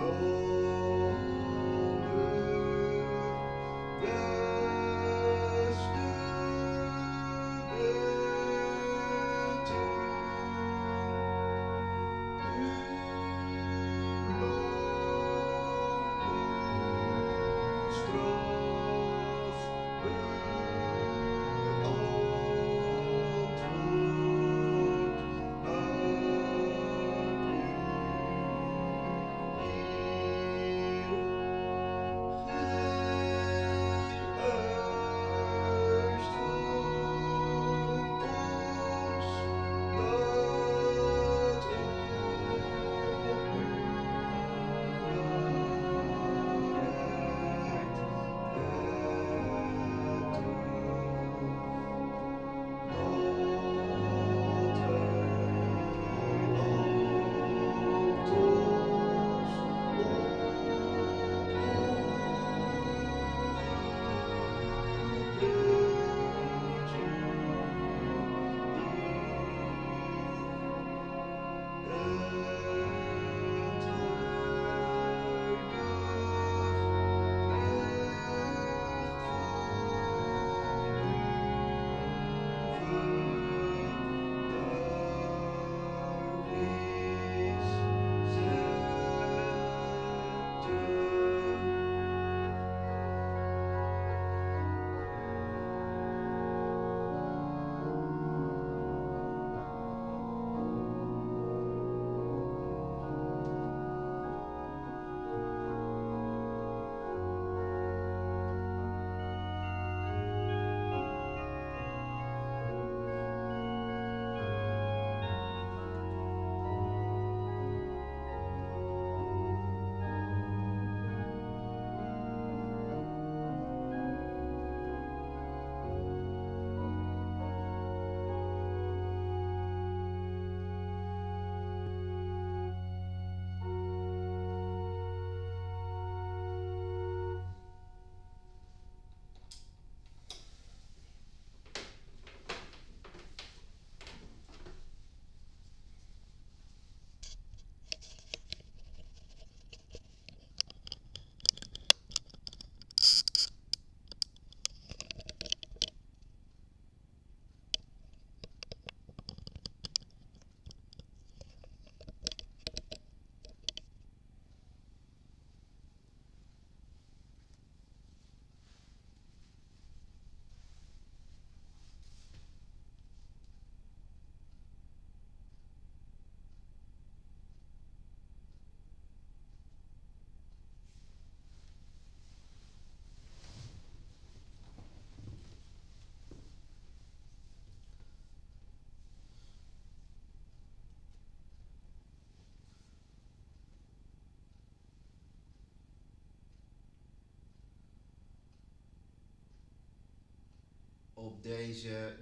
Op deze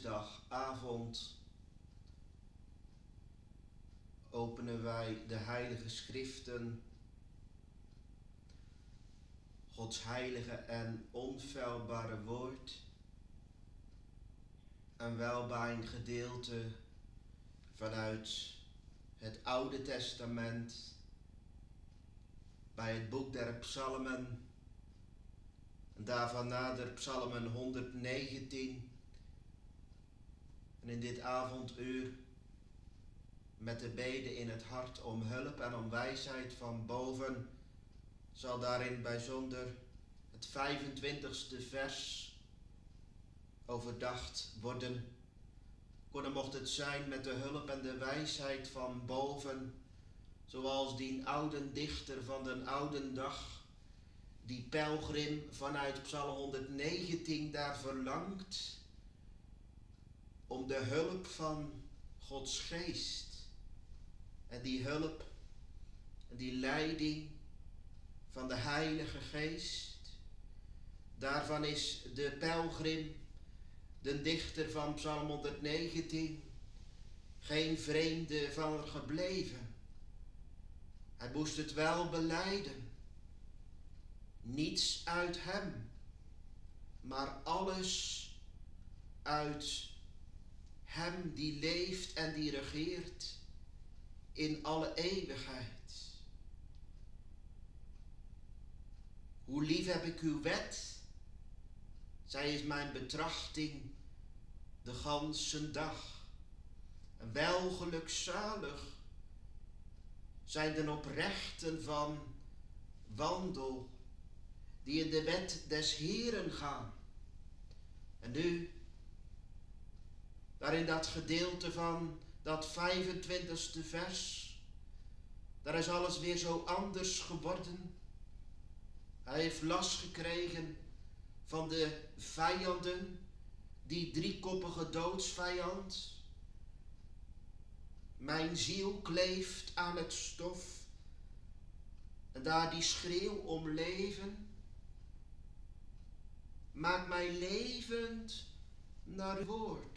dinsdagavond openen wij de Heilige Schriften, Gods heilige en onfeilbare woord, een welbekend gedeelte vanuit het Oude Testament bij het boek der Psalmen. En daarvan nader Psalmen 119. En in dit avonduur met de bede in het hart om hulp en om wijsheid van boven zal daarin bijzonder het 25e vers overdacht worden. Dan mocht het zijn met de hulp en de wijsheid van boven, zoals die oude dichter van den oude dag, die pelgrim vanuit Psalm 119 daar verlangt om de hulp van Gods geest. En die hulp en die leiding van de Heilige Geest, daarvan is de pelgrim, de dichter van Psalm 119, geen vreemde van gebleven. Hij moest het wel belijden. Niets uit hem, maar alles uit hem die leeft en die regeert in alle eeuwigheid. Hoe lief heb ik uw wet. Zij is mijn betrachting de ganse dag. En wel gelukzalig zijn de oprechten van wandel, die in de wet des Heeren gaan. En nu, daar in dat gedeelte van dat 25e vers, daar is alles weer zo anders geworden. Hij heeft last gekregen van de vijanden, die driekoppige doodsvijand. Mijn ziel kleeft aan het stof. En daar die schreeuw om leven, maak mij levend naar uw woord.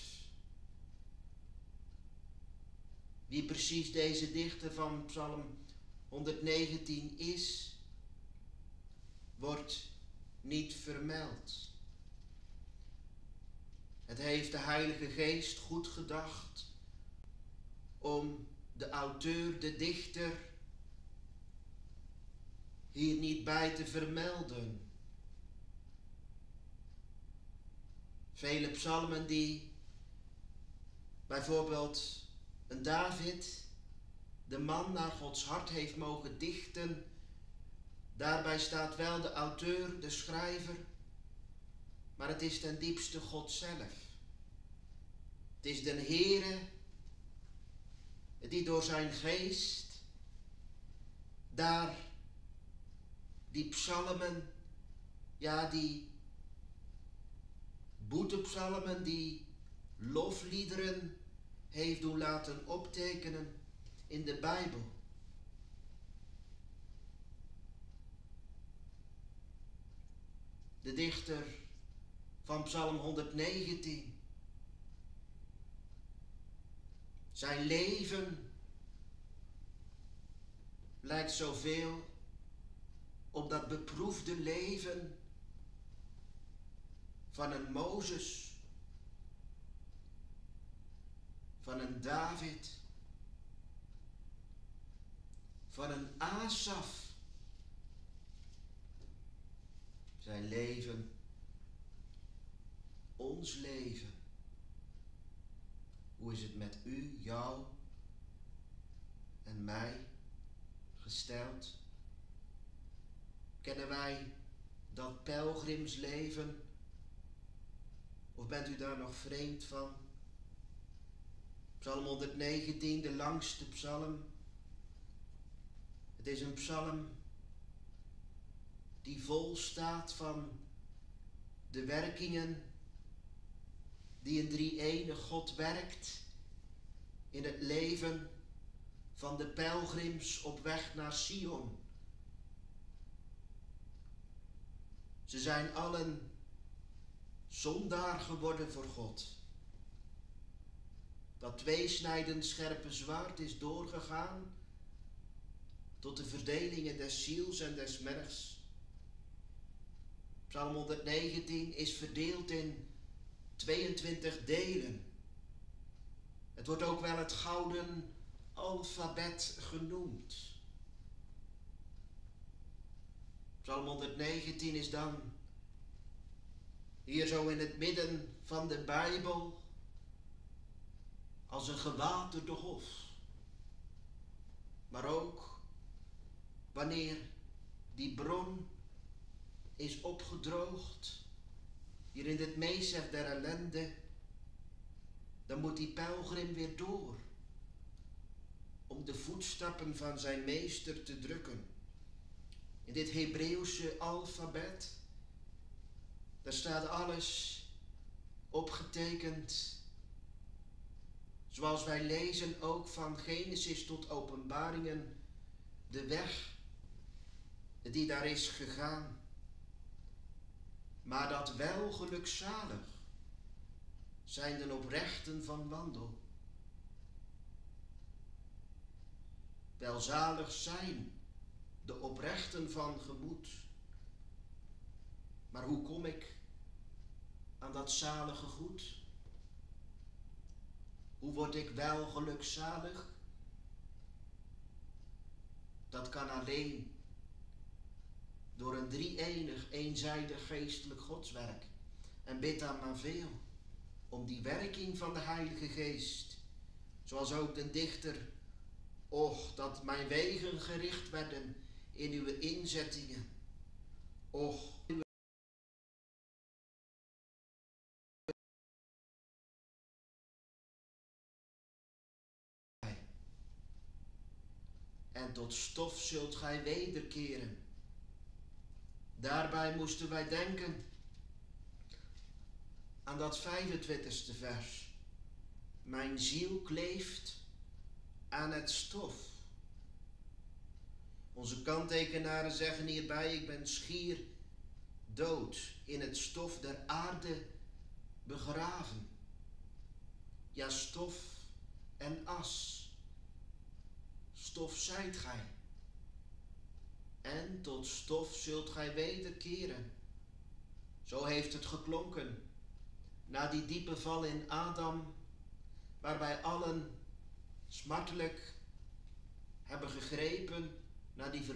Wie precies deze dichter van Psalm 119 is, wordt niet vermeld. Het heeft de Heilige Geest goed gedacht om de auteur, de dichter, hier niet bij te vermelden. Vele psalmen die bijvoorbeeld een David, de man naar Gods hart, heeft mogen dichten. Daarbij staat wel de auteur, de schrijver, maar het is ten diepste God zelf. Het is de Heere die door zijn geest daar die psalmen, ja die boetepsalmen, die lofliederen heeft doen laten optekenen in de Bijbel. De dichter van Psalm 119. Zijn leven lijkt zoveel op dat beproefde leven van een Mozes, van een David, van een Asaf. Zijn leven, ons leven. Hoe is het met u, jou en mij gesteld? Kennen wij dat pelgrimsleven? Of bent u daar nog vreemd van? Psalm 119, de langste psalm. Het is een psalm die vol staat van de werkingen die een drie-ene God werkt in het leven van de pelgrims op weg naar Sion. Ze zijn allen zondaar geworden voor God. Dat tweesnijdend scherpe zwaard is doorgegaan tot de verdelingen des ziels en des mergs. Psalm 119 is verdeeld in 22 delen. Het wordt ook wel het gouden alfabet genoemd. Psalm 119 is dan hier zo in het midden van de Bijbel als een gewaterde hof. Maar ook wanneer die bron is opgedroogd, hier in het meezef der ellende, dan moet die pelgrim weer door om de voetstappen van zijn meester te drukken. In dit Hebreeuwse alfabet, daar staat alles opgetekend, zoals wij lezen ook van Genesis tot Openbaringen, de weg die daar is gegaan. Maar dat wel gelukzalig zijn de oprechten van wandel. Welzalig zijn de oprechten van gemoed. Maar hoe kom ik aan dat zalige goed? Hoe word ik wel gelukzalig? Dat kan alleen door een drie-enig, eenzijdig geestelijk godswerk. En bid dan maar veel om die werking van de Heilige Geest. Zoals ook de dichter, och, dat mijn wegen gericht werden in uw inzettingen. Och, en tot stof zult gij wederkeren. Daarbij moesten wij denken aan dat 25e vers. Mijn ziel kleeft aan het stof. Onze kanttekenaren zeggen hierbij, ik ben schier dood, in het stof der aarde begraven. Ja, stof en as. Stof zijt gij. En tot stof zult gij wederkeren. Zo heeft het geklonken na die diepe val in Adam, waar wij allen smartelijk hebben gegrepen naar die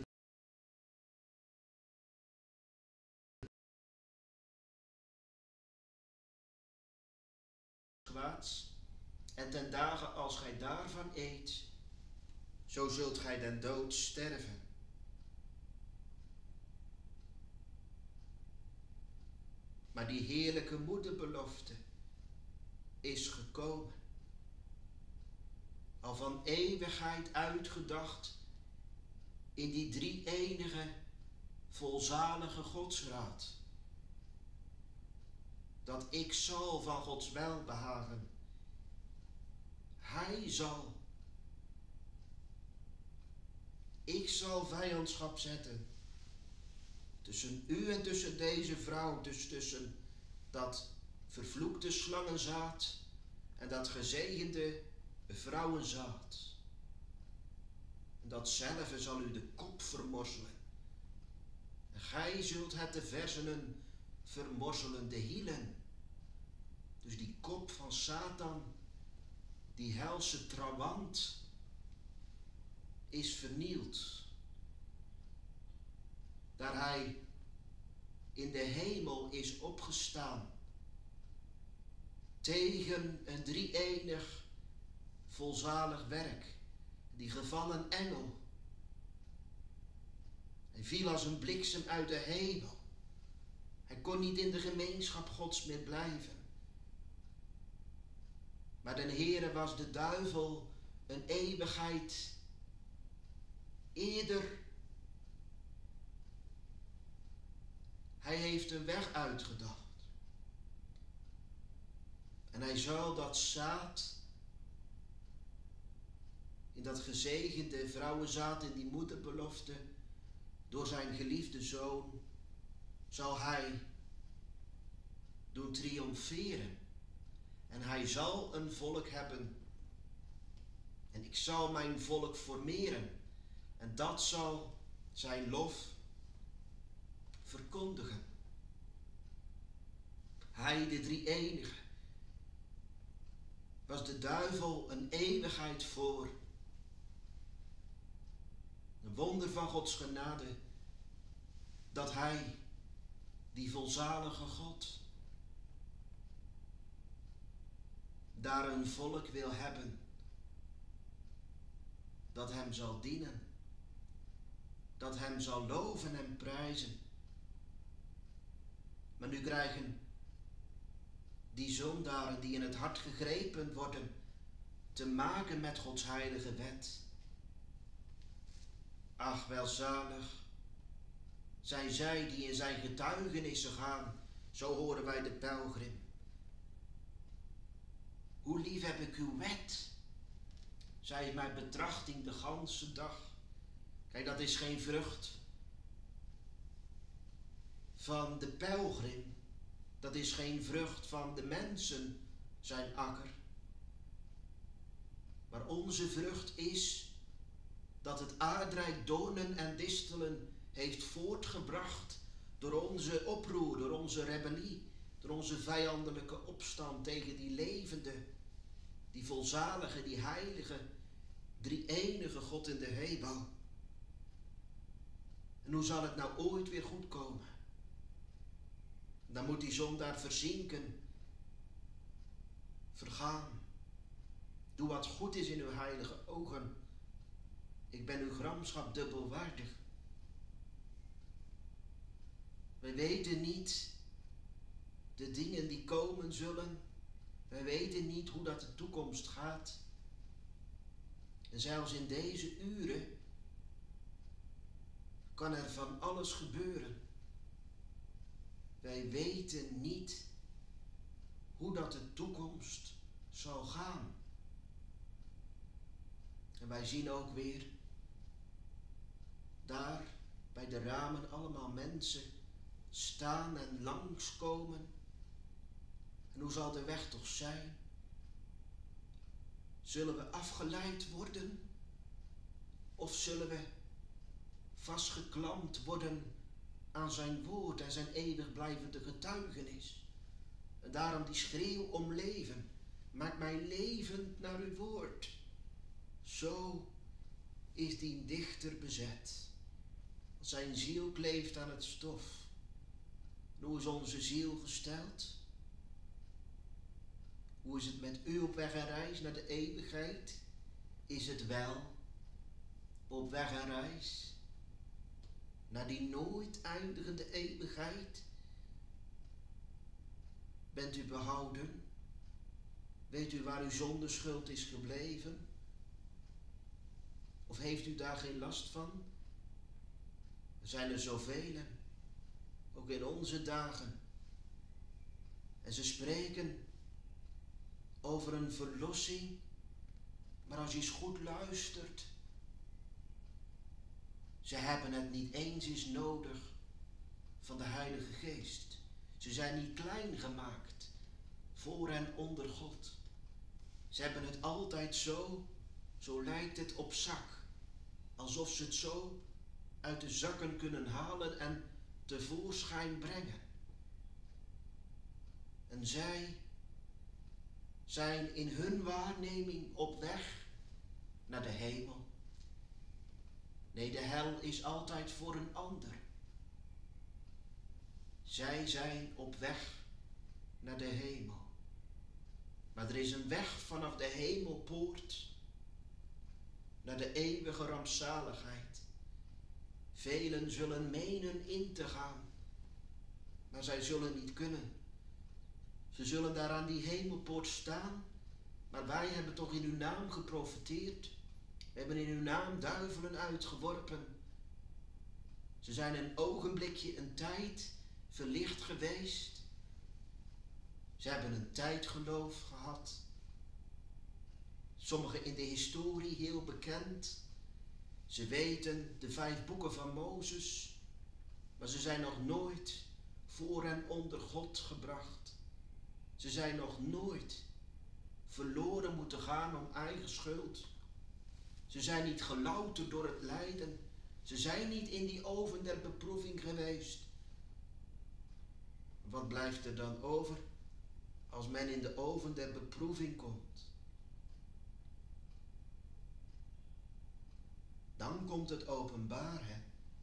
kwaads. En ten dagen als gij daarvan eet, zo zult gij den dood sterven. Maar die heerlijke moederbelofte is gekomen. Al van eeuwigheid uitgedacht in die drie-enige, volzalige godsraad. Dat ik zal van Gods welbehagen. Hij zal. Ik zal vijandschap zetten tussen u en tussen deze vrouw, dus tussen dat vervloekte slangenzaad en dat gezegende vrouwenzaad. En datzelfde zal u de kop vermorzelen. En gij zult het de versenen vermorzelen, de hielen. Dus die kop van Satan, die helse trawant, is vernield. Daar hij in de hemel is opgestaan tegen een drie-enig volzalig werk. Die gevallen engel. Hij viel als een bliksem uit de hemel. Hij kon niet in de gemeenschap Gods meer blijven. Maar den Heere was de duivel een eeuwigheid eerder. Hij heeft een weg uitgedacht. En hij zal dat zaad, in dat gezegende vrouwenzaad, in die moederbelofte, door zijn geliefde zoon, zal hij doen triomferen. En hij zal een volk hebben. En ik zal mijn volk formeren. En dat zal zijn lof verkondigen. Hij, de drie-enige, was de duivel een eeuwigheid voor. Een wonder van Gods genade, dat hij, die volzalige God, daar een volk wil hebben, dat hem zal dienen, dat hem zal loven en prijzen. Maar nu krijgen die zondaren die in het hart gegrepen worden te maken met Gods heilige wet. Ach, welzalig zijn zij die in zijn getuigenissen gaan, zo horen wij de pelgrim. Hoe lief heb ik uw wet, zij mijn betrachting de ganse dag. Kijk, dat is geen vrucht van de pelgrim. Dat is geen vrucht van de mensen, zijn akker. Maar onze vrucht is dat het aardrijk doornen en distelen heeft voortgebracht door onze oproer, door onze rebellie, door onze vijandelijke opstand tegen die levende, die volzalige, die heilige, drie-enige God in de hemel. En hoe zal het nou ooit weer goed komen? Dan moet die zondaar verzinken, vergaan. Doe wat goed is in uw heilige ogen. Ik ben uw gramschap dubbel waardig. Wij weten niet de dingen die komen zullen. Wij weten niet hoe dat de toekomst gaat. En zelfs in deze uren kan er van alles gebeuren. Wij weten niet hoe dat de toekomst zal gaan. En wij zien ook weer daar bij de ramen allemaal mensen staan en langskomen. En hoe zal de weg toch zijn? Zullen we afgeleid worden? Of zullen we vastgeklampt worden aan zijn woord en zijn eeuwig blijvende getuigenis? En daarom die schreeuw om leven. Maak mij levend naar uw woord. Zo is die dichter bezet. Zijn ziel kleeft aan het stof. En hoe is onze ziel gesteld? Hoe is het met u op weg en reis naar de eeuwigheid? Is het wel op weg en reis naar die nooit eindigende eeuwigheid? Bent u behouden? Weet u waar uw zondeschuld is gebleven? Of heeft u daar geen last van? Er zijn er zoveel, ook in onze dagen. En ze spreken over een verlossing, maar als je eens goed luistert, ze hebben het niet eens eens nodig van de Heilige Geest. Ze zijn niet klein gemaakt voor en onder God. Ze hebben het altijd zo lijkt het op zak, alsof ze het zo uit de zakken kunnen halen en tevoorschijn brengen. En zij zijn in hun waarneming op weg naar de hemel. Nee, de hel is altijd voor een ander. Zij zijn op weg naar de hemel. Maar er is een weg vanaf de hemelpoort naar de eeuwige rampzaligheid. Velen zullen menen in te gaan, maar zij zullen niet kunnen. Ze zullen daar aan die hemelpoort staan, maar wij hebben toch in uw naam geprofeteerd. We hebben in uw naam duivelen uitgeworpen. Ze zijn een ogenblikje, een tijd verlicht geweest. Ze hebben een tijdgeloof gehad. Sommigen in de historie heel bekend. Ze weten de 5 boeken van Mozes, maar ze zijn nog nooit voor en onder God gebracht. Ze zijn nog nooit verloren moeten gaan om eigen schuld. Ze zijn niet gelouterd door het lijden. Ze zijn niet in die oven der beproeving geweest. Wat blijft er dan over als men in de oven der beproeving komt? Dan komt het openbaar, hè?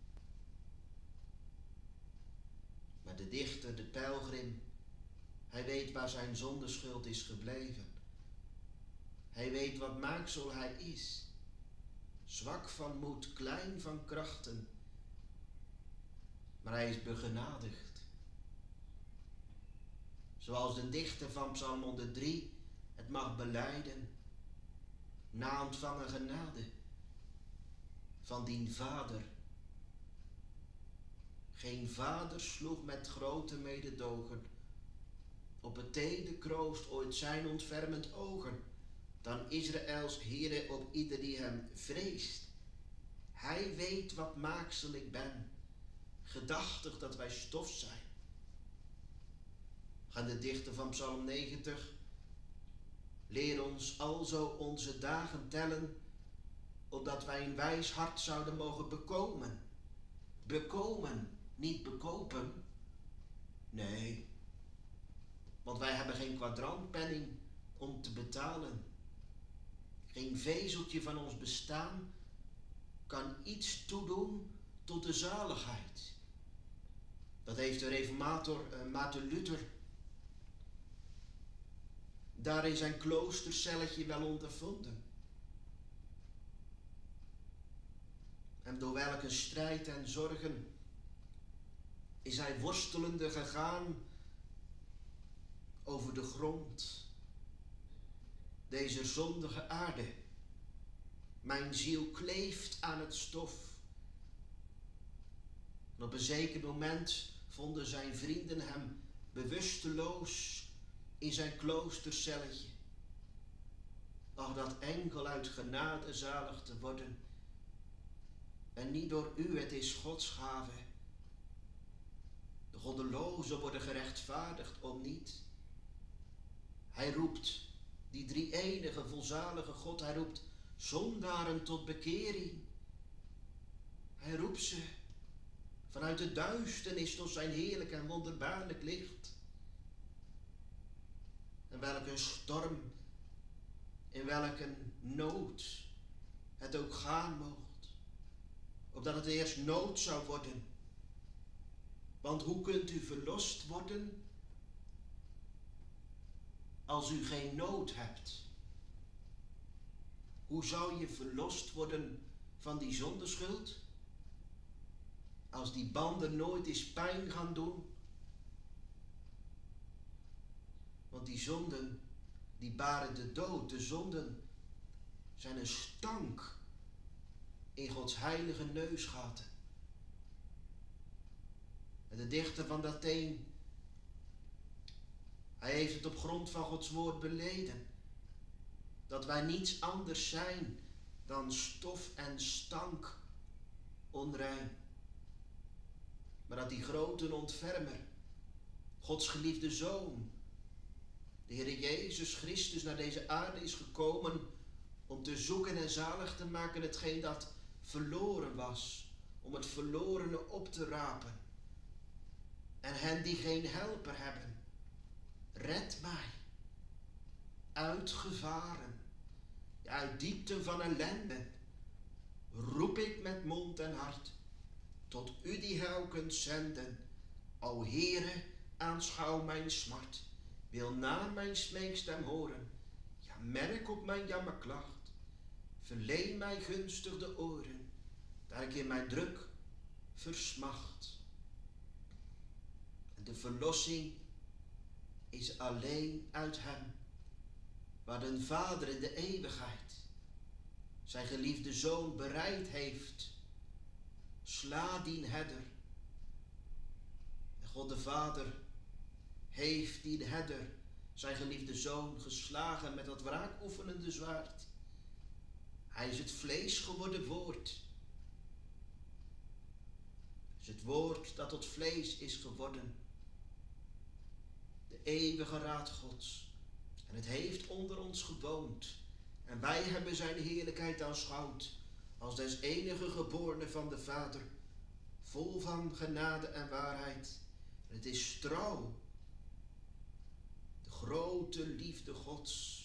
Maar de dichter, de pelgrim, hij weet waar zijn zondeschuld is gebleven. Hij weet wat maaksel hij is. Zwak van moed, klein van krachten. Maar hij is begenadigd. Zoals de dichter van Psalm 103 het mag belijden. Na ontvangen genade van dien vader. Geen vader sloeg met grote mededogen op het teder kroost ooit zijn ontfermend ogen, dan Israëls Heere op ieder die hem vreest. Hij weet wat maaksel ik ben, gedachtig dat wij stof zijn. Gaan de dichter van Psalm 90, leer ons alzo onze dagen tellen, opdat wij een wijs hart zouden mogen bekomen. Bekomen, niet bekopen. Nee, want wij hebben geen kwadrantpenning om te betalen. Geen vezeltje van ons bestaan kan iets toedoen tot de zaligheid. Dat heeft de reformator Maarten Luther daar in zijn kloostercelletje wel ondervonden. En door welke strijd en zorgen is hij worstelende gegaan over de grond, deze zondige aarde. Mijn ziel kleeft aan het stof. En op een zeker moment vonden zijn vrienden hem bewusteloos in zijn kloostercelletje. Ach, dat enkel uit genade zalig te worden. En niet door u, het is Gods gave. De goddelozen worden gerechtvaardigd om niet. Hij roept die drie-enige volzalige God, hij roept zondaren tot bekering. Hij roept ze vanuit de duisternis tot zijn heerlijk en wonderbaarlijk licht. En welke storm, in welke nood het ook gaan moogt, opdat het eerst nood zou worden. Want hoe kunt u verlost worden als u geen nood hebt? Hoe zou je verlost worden van die zondeschuld? Als die banden nooit eens pijn gaan doen. Want die zonden, die baren de dood. De zonden zijn een stank in Gods heilige neusgaten. En de dichter van dat Atheen, hij heeft het op grond van Gods woord beleden. Dat wij niets anders zijn dan stof en stank onrein. Maar dat die grote ontfermer, Gods geliefde Zoon, de Heer Jezus Christus, naar deze aarde is gekomen om te zoeken en zalig te maken hetgeen dat verloren was. Om het verlorene op te rapen. En hen die geen helper hebben, red mij uit gevaren, uit diepten van ellende, roep ik met mond en hart, tot u die heil kunt zenden. O Heere, aanschouw mijn smart, wil na mijn smeekstem horen, ja, merk op mijn jammerklacht, verleen mij gunstig de oren, daar ik in mijn druk versmacht. En de verlossing is alleen uit hem, waar de Vader in de eeuwigheid zijn geliefde Zoon bereid heeft. Sla dien herder. En God de Vader heeft die herder, zijn geliefde Zoon, geslagen met dat wraakoefenende zwaard. Hij is het vlees geworden woord. Het is het woord dat tot vlees is geworden. De eeuwige raad Gods. En het heeft onder ons gewoond. En wij hebben zijn heerlijkheid aanschouwd. Als des enige geborene van de Vader. Vol van genade en waarheid. En het is trouw. De grote liefde Gods.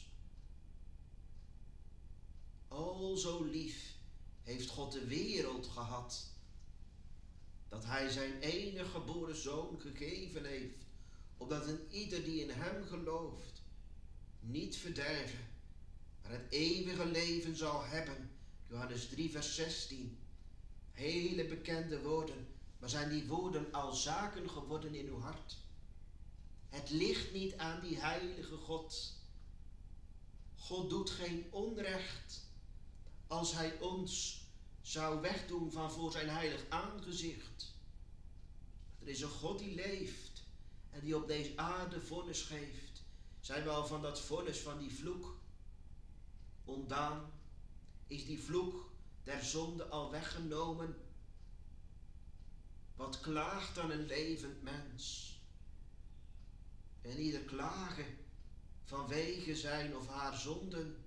Al zo lief heeft God de wereld gehad. Dat hij zijn enige geboren Zoon gegeven heeft. Opdat een ieder die in hem gelooft niet verderven, maar het eeuwige leven zal hebben. Johannes 3 vers 16. Hele bekende woorden, maar zijn die woorden al zaken geworden in uw hart? Het ligt niet aan die heilige God. God doet geen onrecht als hij ons zou wegdoen van voor zijn heilig aangezicht. Er is een God die leeft en die op deze aarde vonnis geeft. Zijn we al van dat vonnis, van die vloek ontdaan? Is die vloek der zonde al weggenomen? Wat klaagt dan een levend mens? En ieder klagen vanwege zijn of haar zonden.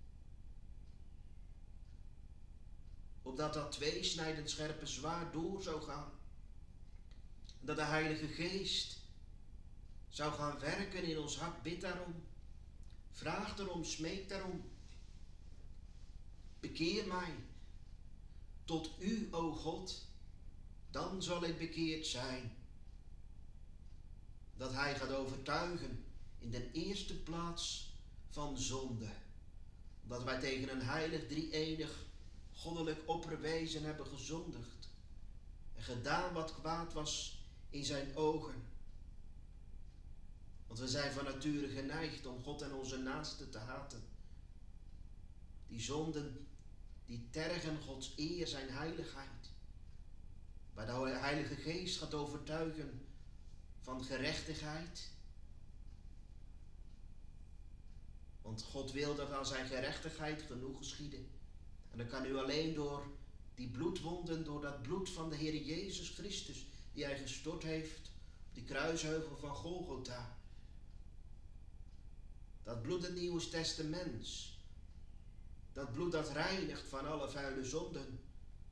Opdat dat tweesnijdend scherpe zwaard door zou gaan. En dat de Heilige Geest zou gaan werken in ons hart. Bid daarom. Vraag daarom, smeek daarom. Bekeer mij tot u, o God, dan zal ik bekeerd zijn. Dat hij gaat overtuigen in de eerste plaats van zonde. Dat wij tegen een heilig drie-enig goddelijk opperwezen hebben gezondigd. En gedaan wat kwaad was in zijn ogen. Want we zijn van nature geneigd om God en onze naasten te haten. Die zonden, die tergen Gods eer, zijn heiligheid. Waar de Heilige Geest gaat overtuigen van gerechtigheid. Want God wil dat aan zijn gerechtigheid genoeg geschieden. En dat kan u alleen door die bloedwonden, door dat bloed van de Heer Jezus Christus, die hij gestort heeft op die kruisheuvel van Golgotha. Dat bloed het Nieuwe Testaments. Dat bloed dat reinigt van alle vuile zonden.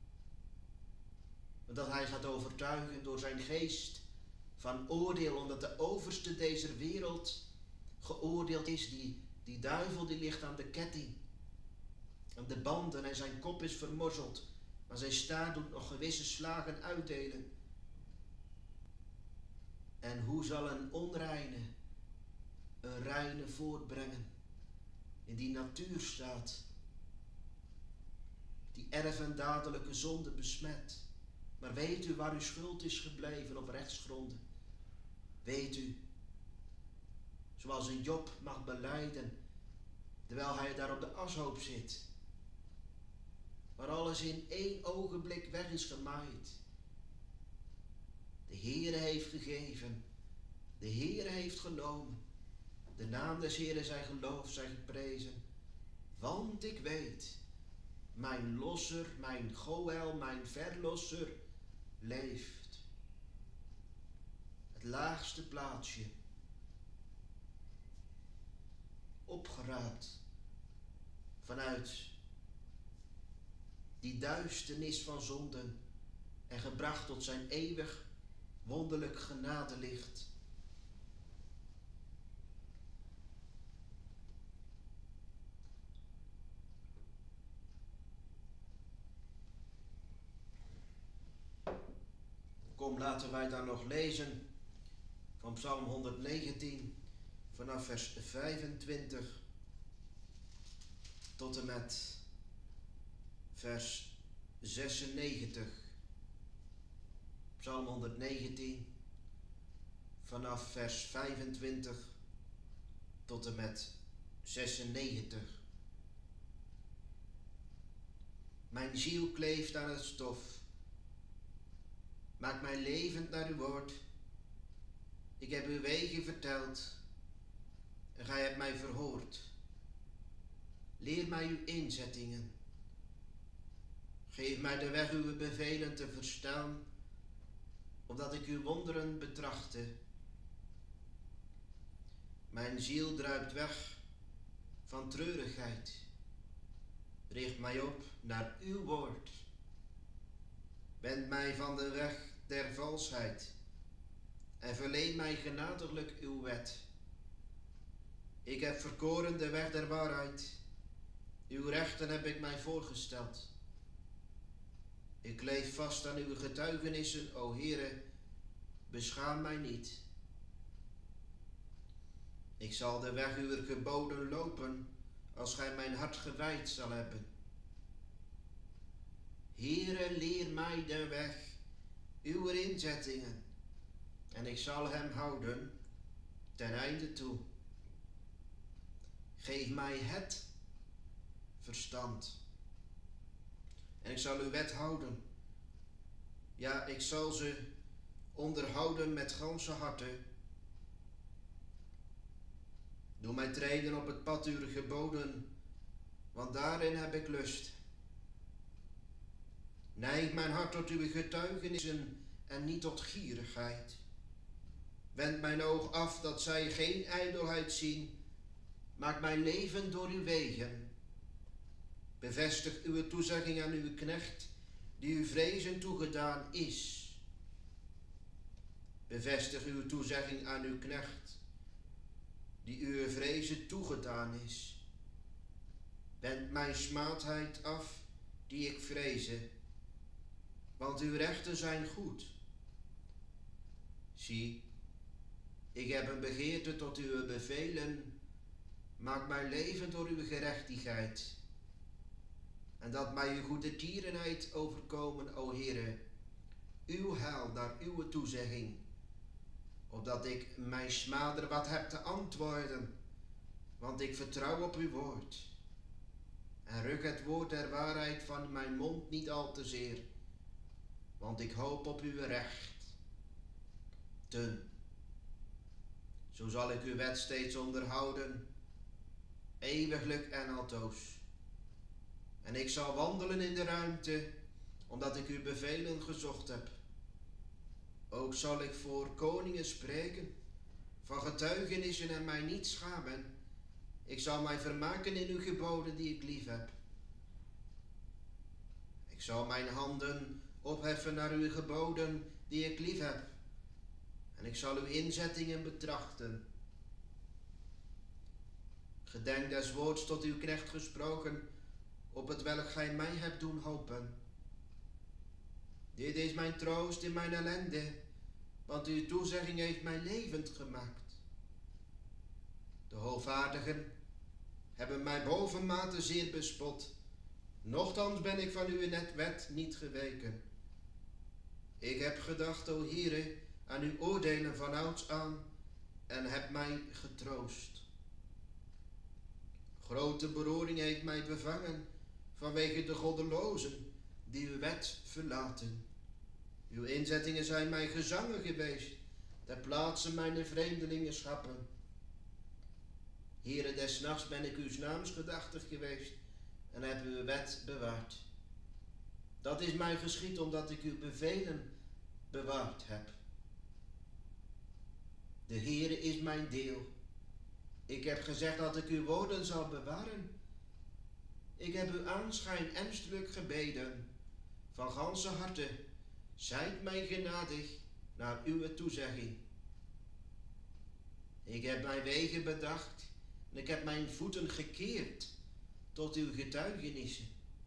Dat hij gaat overtuigen door zijn geest van oordeel, omdat de overste deze wereld geoordeeld is. Die duivel die ligt aan de ketting, aan de banden en zijn kop is vermorzeld. Maar zijn staart doet nog gewisse slagen uitdelen. En hoe zal een onreine een reine voortbrengen in die natuurstaat, die erf en dadelijke zonde besmet? Maar weet u waar uw schuld is gebleven op rechtsgronden? Weet u, zoals een Job mag belijden, terwijl hij daar op de ashoop zit, waar alles in één ogenblik weg is gemaaid. De Heere heeft gegeven, de Heere heeft genomen. De naam des Heeren zij geloofd, zij geprezen. Want ik weet, mijn losser, mijn Goël, mijn verlosser leeft. Het laagste plaatsje, opgeraapt vanuit die duisternis van zonden en gebracht tot zijn eeuwig wonderlijk genadelicht. Kom, laten wij dan nog lezen van Psalm 119 vanaf vers 25 tot en met vers 96. Psalm 119 vanaf vers 25 tot en met 96. Mijn ziel kleeft aan het stof. Maak mij levend naar uw woord. Ik heb uw wegen verteld en gij hebt mij verhoord. Leer mij uw inzettingen. Geef mij de weg uw bevelen te verstaan, opdat ik uw wonderen betrachte. Mijn ziel druipt weg van treurigheid. Richt mij op naar uw woord. Wend mij van de weg der valsheid en verleen mij genadiglijk uw wet. Ik heb verkoren de weg der waarheid. Uw rechten heb ik mij voorgesteld. Ik kleef vast aan uw getuigenissen, o Heere, beschaam mij niet. Ik zal de weg uw geboden lopen, als gij mijn hart gewijd zal hebben. Heere, leer mij de weg uw inzettingen, en ik zal hem houden ten einde toe. Geef mij het verstand, en ik zal uw wet houden. Ja, ik zal ze onderhouden met ganse harte. Doe mij treden op het pad uw geboden, want daarin heb ik lust. Neig mijn hart tot uw getuigenissen en niet tot gierigheid. Wend mijn oog af dat zij geen ijdelheid zien. Maak mijn leven door uw wegen. Bevestig uw toezegging aan uw knecht, die uw vrezen toegedaan is. Bevestig uw toezegging aan uw knecht, die uw vrezen toegedaan is. Wend mijn smaadheid af, die ik vreze. want uw rechten zijn goed. Zie, ik heb een begeerte tot uw bevelen. Maak mij levend door uw gerechtigheid. En dat mij uw goede tierenheid overkomen, o Heere, uw heil naar uw toezegging, opdat ik mijn smader wat heb te antwoorden, want ik vertrouw op uw woord. En ruk het woord der waarheid van mijn mond niet al te zeer, want ik hoop op uw recht. Zo zal ik uw wet steeds onderhouden, eeuwiglijk en altoos. En ik zal wandelen in de ruimte, omdat ik uw bevelen gezocht heb. Ook zal ik voor koningen spreken, van getuigenissen en mij niet schamen. Ik zal mij vermaken in uw geboden die ik lief heb. Ik zal mijn handen opheffen naar uw geboden die ik lief heb. En ik zal uw inzettingen betrachten. Gedenk des woords tot uw knecht gesproken, op het welk gij mij hebt doen hopen. Dit is mijn troost in mijn ellende, want uw toezegging heeft mij levend gemaakt. De hoovaardigen hebben mij bovenmate zeer bespot, nochtans ben ik van uw wet niet geweken. Ik heb gedacht, o Heere, aan uw oordelen vanouds aan en heb mij getroost. Grote beroering heeft mij bevangen vanwege de goddelozen die uw wet verlaten. Uw inzettingen zijn mij gezangen geweest, ter plaatse mijn vreemdelingenschappen. Heere, des nachts ben ik uw naams gedachtig geweest en heb uw wet bewaard. Dat is mij geschied omdat ik uw bevelen bewaard heb. De Heere is mijn deel. Ik heb gezegd dat ik uw woorden zal bewaren. Ik heb uw aanschijn ernstelijk gebeden. Van ganse harte, zijt mij genadig naar uw toezegging. Ik heb mijn wegen bedacht en ik heb mijn voeten gekeerd tot uw getuigenissen.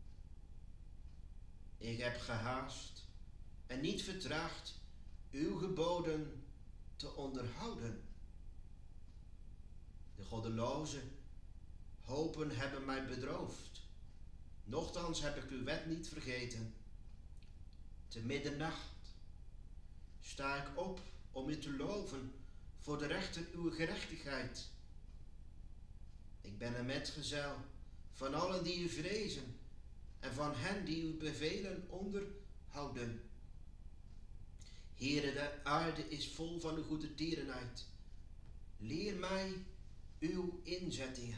Ik heb gehaast en niet vertraagd uw geboden te onderhouden. De goddeloze hopen hebben mij bedroofd. Nochtans heb ik uw wet niet vergeten. Te middernacht sta ik op om u te loven voor de rechter uw gerechtigheid. Ik ben een metgezel van allen die u vrezen en van hen die uw bevelen onderhouden. Heere, de aarde is vol van uw goede tierenheid. Leer mij uw inzettingen.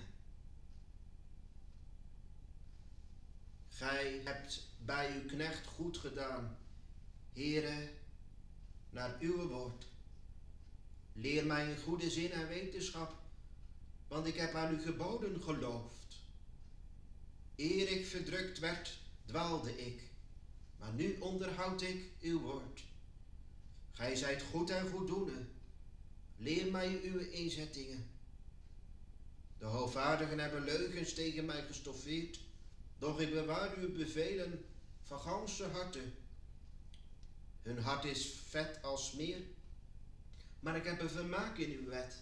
Gij hebt bij uw knecht goed gedaan, Heere, naar uw woord. Leer mij een goede zin en wetenschap, want ik heb aan uw geboden geloofd. Eer ik verdrukt werd, dwaalde ik, maar nu onderhoud ik uw woord. Gij zijt goed en goeddoende. Leer mij uw inzettingen. De hoogvaardigen hebben leugens tegen mij gestoffeerd, doch ik bewaar uw bevelen van ganse harte. Hun hart is vet als smeer, maar ik heb een vermaak in uw wet.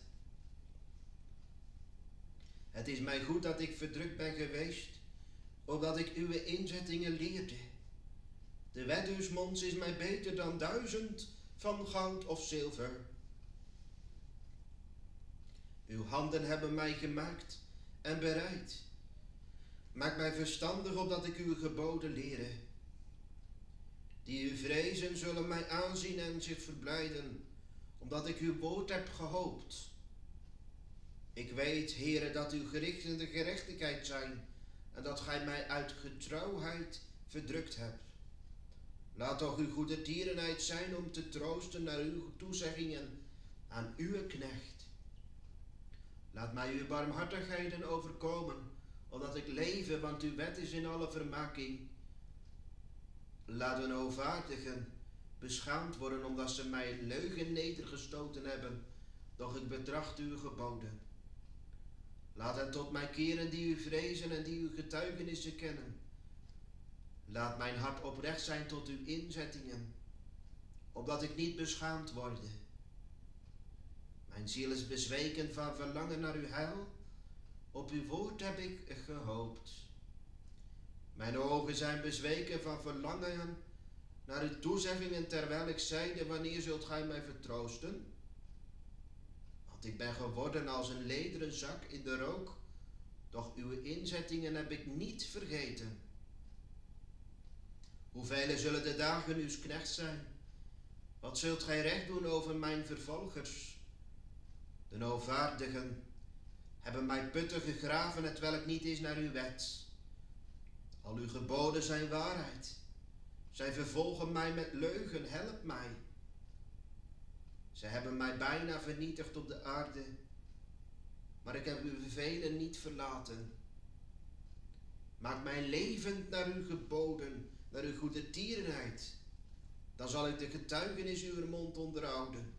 Het is mij goed dat ik verdrukt ben geweest, opdat ik uw inzettingen leerde. De wet uws monds is mij beter dan 1000 van goud of zilver. Uw handen hebben mij gemaakt en bereid. Maak mij verstandig, opdat ik uw geboden lere. Die u vrezen zullen mij aanzien en zich verblijden, omdat ik uw woord heb gehoopt. Ik weet, Heere, dat uw gerichten de gerechtigheid zijn en dat gij mij uit getrouwheid verdrukt hebt. Laat toch uw goede tierenheid zijn om te troosten naar uw toezeggingen aan uw knecht. Laat mij uw barmhartigheden overkomen, opdat ik leven, want uw wet is in alle vermaking. Laat een hoogvaardigen beschaamd worden, omdat ze mij een leugen nedergestoten hebben, doch ik betracht uw geboden. Laat hen tot mij keren die u vrezen en die uw getuigenissen kennen. Laat mijn hart oprecht zijn tot uw inzettingen, opdat ik niet beschaamd worde. Mijn ziel is bezweken van verlangen naar uw heil, op uw woord heb ik gehoopt. Mijn ogen zijn bezweken van verlangen naar uw toezeggingen, terwijl ik zeide, wanneer zult gij mij vertroosten? Want ik ben geworden als een lederen zak in de rook, doch uw inzettingen heb ik niet vergeten. Hoeveel zullen de dagen uws knechts zijn? Wat zult gij recht doen over mijn vervolgers? De noodvaardigen hebben mij putten gegraven, hetwelk niet is naar uw wet. Al uw geboden zijn waarheid. Zij vervolgen mij met leugen, help mij. Zij hebben mij bijna vernietigd op de aarde, maar ik heb uw bevelen niet verlaten. Maak mij levend naar uw geboden, naar uw goede tierenheid. Dan zal ik de getuigenis uw mond onderhouden.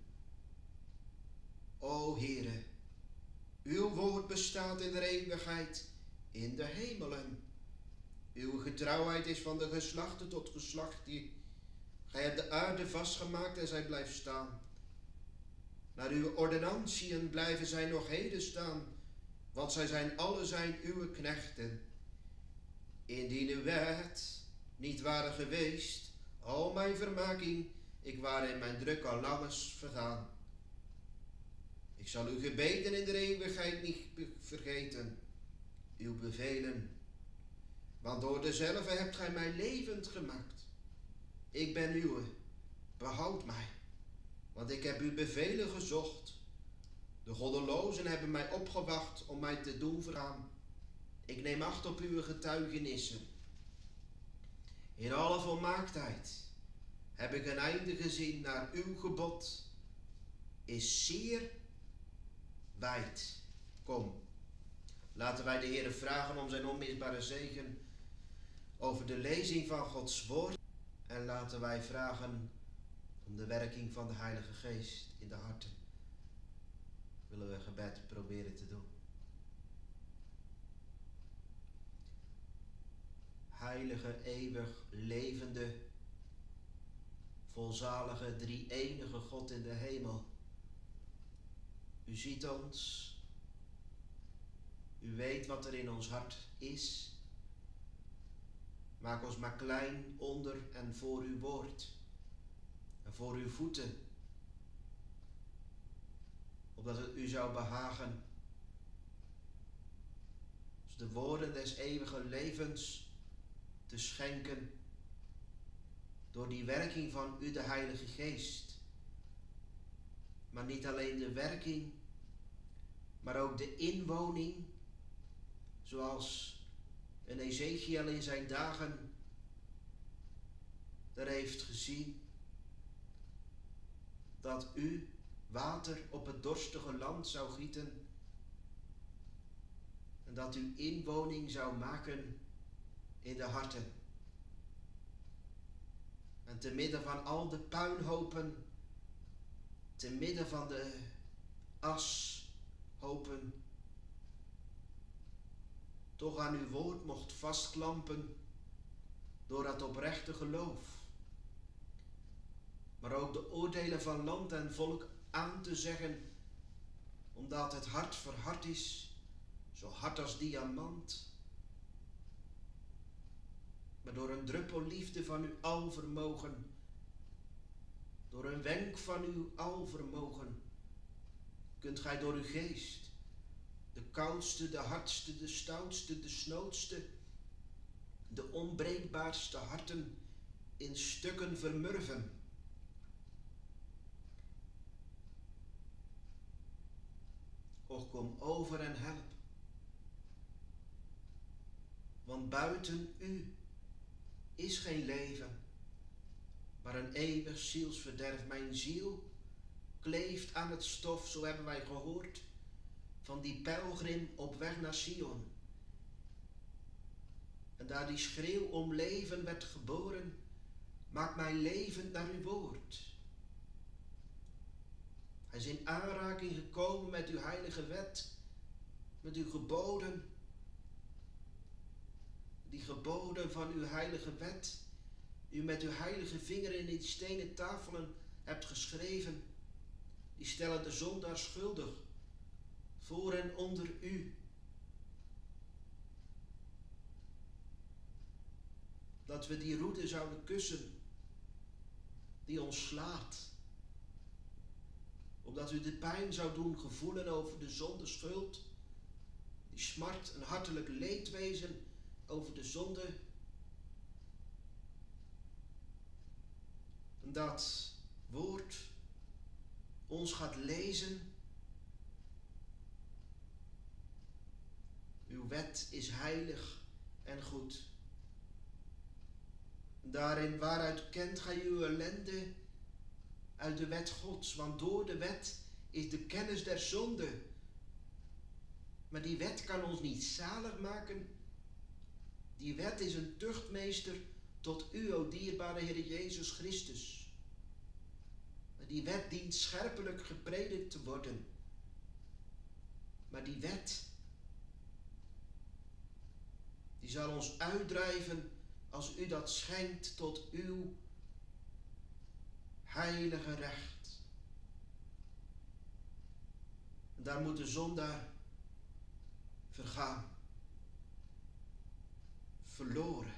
O Heere, uw woord bestaat in de eeuwigheid, in de hemelen. Uw getrouwheid is van de geslachten tot geslacht. Gij hebt de aarde vastgemaakt en zij blijft staan. Naar uw ordonnantiën blijven zij nog heden staan, want zij zijn alle zijn uw knechten. Indien uw wet niet waren geweest, al mijn vermaking, ik ware in mijn druk al langes vergaan. Ik zal uw gebeden in de eeuwigheid niet vergeten, uw bevelen, want door dezelfde hebt gij mij levend gemaakt. Ik ben uwe, behoud mij, want ik heb uw bevelen gezocht. De goddelozen hebben mij opgewacht om mij te doen vergaan. Ik neem acht op uw getuigenissen. In alle volmaaktheid heb ik een einde gezien naar uw gebod, is zeer wijd. Kom, laten wij de Heere vragen om zijn onmisbare zegen over de lezing van Gods woord. En laten wij vragen om de werking van de Heilige Geest in de harten. Willen we gebed proberen te doen. Heilige, eeuwig, levende, volzalige, drie-enige God in de hemel. U ziet ons. U weet wat er in ons hart is. Maak ons maar klein onder en voor uw woord. En voor uw voeten. Opdat het u zou behagen. Dus de woorden des eeuwige levens te schenken. Door die werking van u, de Heilige Geest. Maar niet alleen de werking, maar ook de inwoning. Zoals een Ezekiel in zijn dagen er heeft gezien. Dat u water op het dorstige land zou gieten. En dat u inwoning zou maken in de harten. En te midden van al de puinhopen, te midden van de ashopen, toch aan uw woord mocht vastklampen door dat oprechte geloof. Maar ook de oordelen van land en volk aan te zeggen, omdat het hart verhard is, zo hard als diamant. Maar door een druppel liefde van uw alvermogen, door een wenk van uw alvermogen, kunt gij door uw geest de koudste, de hardste, de stoutste, de snoodste, de onbreekbaarste harten in stukken vermurven. Och, kom over en help. Want buiten u is geen leven, maar een eeuwig zielsverderf. Mijn ziel kleeft aan het stof, zo hebben wij gehoord, van die pelgrim op weg naar Sion. En daar die schreeuw om leven werd geboren, maak mij levend naar uw woord. Hij is in aanraking gekomen met uw heilige wet, met uw geboden. die geboden van uw heilige wet, u met uw heilige vinger in die stenen tafelen hebt geschreven, die stellen de zondaar schuldig voor en onder u. Dat we die roede zouden kussen die ons slaat, opdat u de pijn zou doen gevoelen over de zonde schuld, die smart, een hartelijk leedwezen over de zonde. En dat woord ons gaat lezen. Uw wet is heilig en goed. Daarin waaruit kent gij uw ellende? Uit de wet Gods, want door de wet is de kennis der zonde. Maar die wet kan ons niet zalig maken. Die wet is een tuchtmeester tot u, o dierbare Heer Jezus Christus. Maar die wet dient scherpelijk gepredikt te worden. Maar die wet, die zal ons uitdrijven als u dat schenkt tot uw heilige recht. En daar moet de zondaar vergaan. Verloren.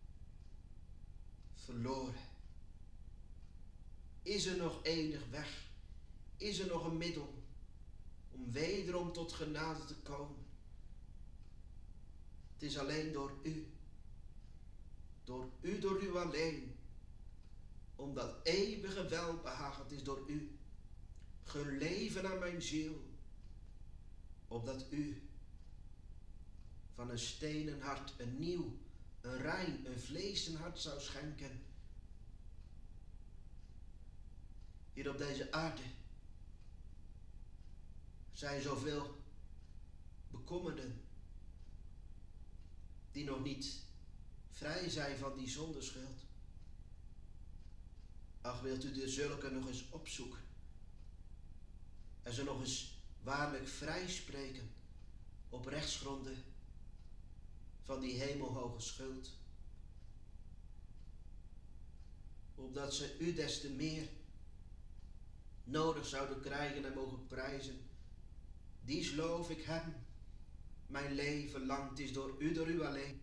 Verloren. Is er nog enig weg? Is er nog een middel om wederom tot genade te komen? Het is alleen door u. Door u alleen. Om dat eeuwige welbehagen, het is door u. Geleven aan mijn ziel. Opdat u van een stenen hart een nieuw, een rein, een vleesen hart zou schenken. Hier op deze aarde zijn zoveel bekommerden die nog niet vrij zijn van die zondeschuld. Ach, wilt u de zulke nog eens opzoeken en ze nog eens waarlijk vrij spreken op rechtsgronden van die hemelhoge schuld, opdat ze u des te meer nodig zouden krijgen en mogen prijzen. Dies loof ik hem, mijn leven lang, het is door u alleen.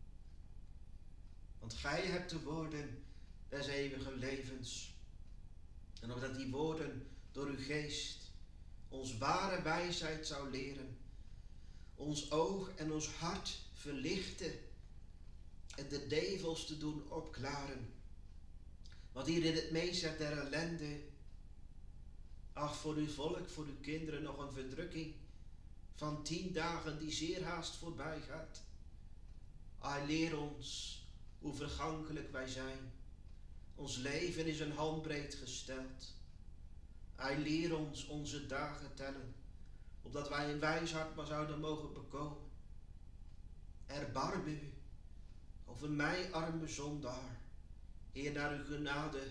Want gij hebt de woorden des eeuwige levens. En opdat die woorden door uw geest ons ware wijsheid zou leren, ons oog en ons hart verlichten en de devels te doen opklaren. Want hier in het meezet der ellende, ach, voor uw volk, voor uw kinderen nog een verdrukking van 10 dagen die zeer haast voorbij gaat. Ai, leer ons hoe vergankelijk wij zijn. Ons leven is een handbreed gesteld. Ai, leer ons onze dagen tellen, opdat wij een wijs hart maar zouden mogen bekomen. Erbarm u over mij, arme zondaar, Heer, naar uw genade.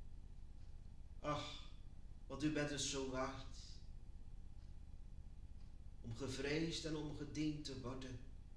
Ach, want u bent het zo waard om gevreesd en om gediend te worden.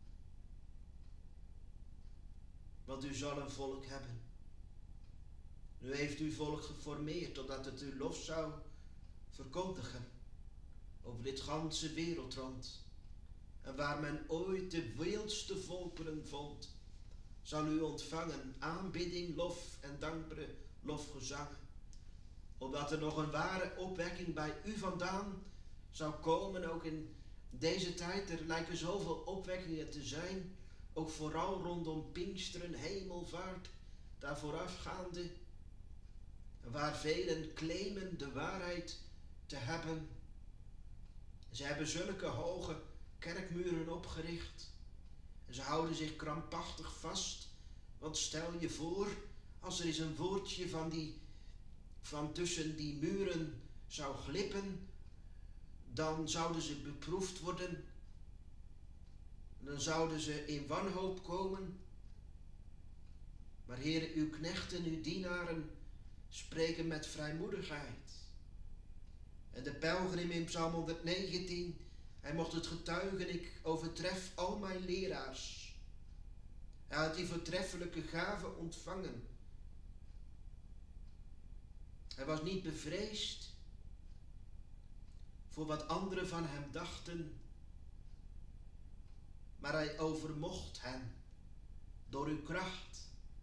Want u zal een volk hebben. U heeft uw volk geformeerd, totdat het uw lof zou verkondigen over dit ganse wereldrond. En waar men ooit de wildste volkeren vond, zal u ontvangen aanbidding, lof en dankbare lofgezangen. Opdat er nog een ware opwekking bij u vandaan zou komen, ook in deze tijd. Er lijken zoveel opwekkingen te zijn, ook vooral rondom Pinksteren, Hemelvaart, daar voorafgaande, waar velen claimen de waarheid te hebben. Ze hebben zulke hoge kerkmuren opgericht en ze houden zich krampachtig vast. Want stel je voor, als er eens een woordje van tussen die muren zou glippen, dan zouden ze beproefd worden. Dan zouden ze in wanhoop komen. Maar Heer, uw knechten, uw dienaren spreken met vrijmoedigheid. En de pelgrim in Psalm 119, hij mocht het getuigen: ik overtref al mijn leraars. Hij had die voortreffelijke gave ontvangen. Hij was niet bevreesd voor wat anderen van hem dachten, maar hij overmocht hen door uw kracht.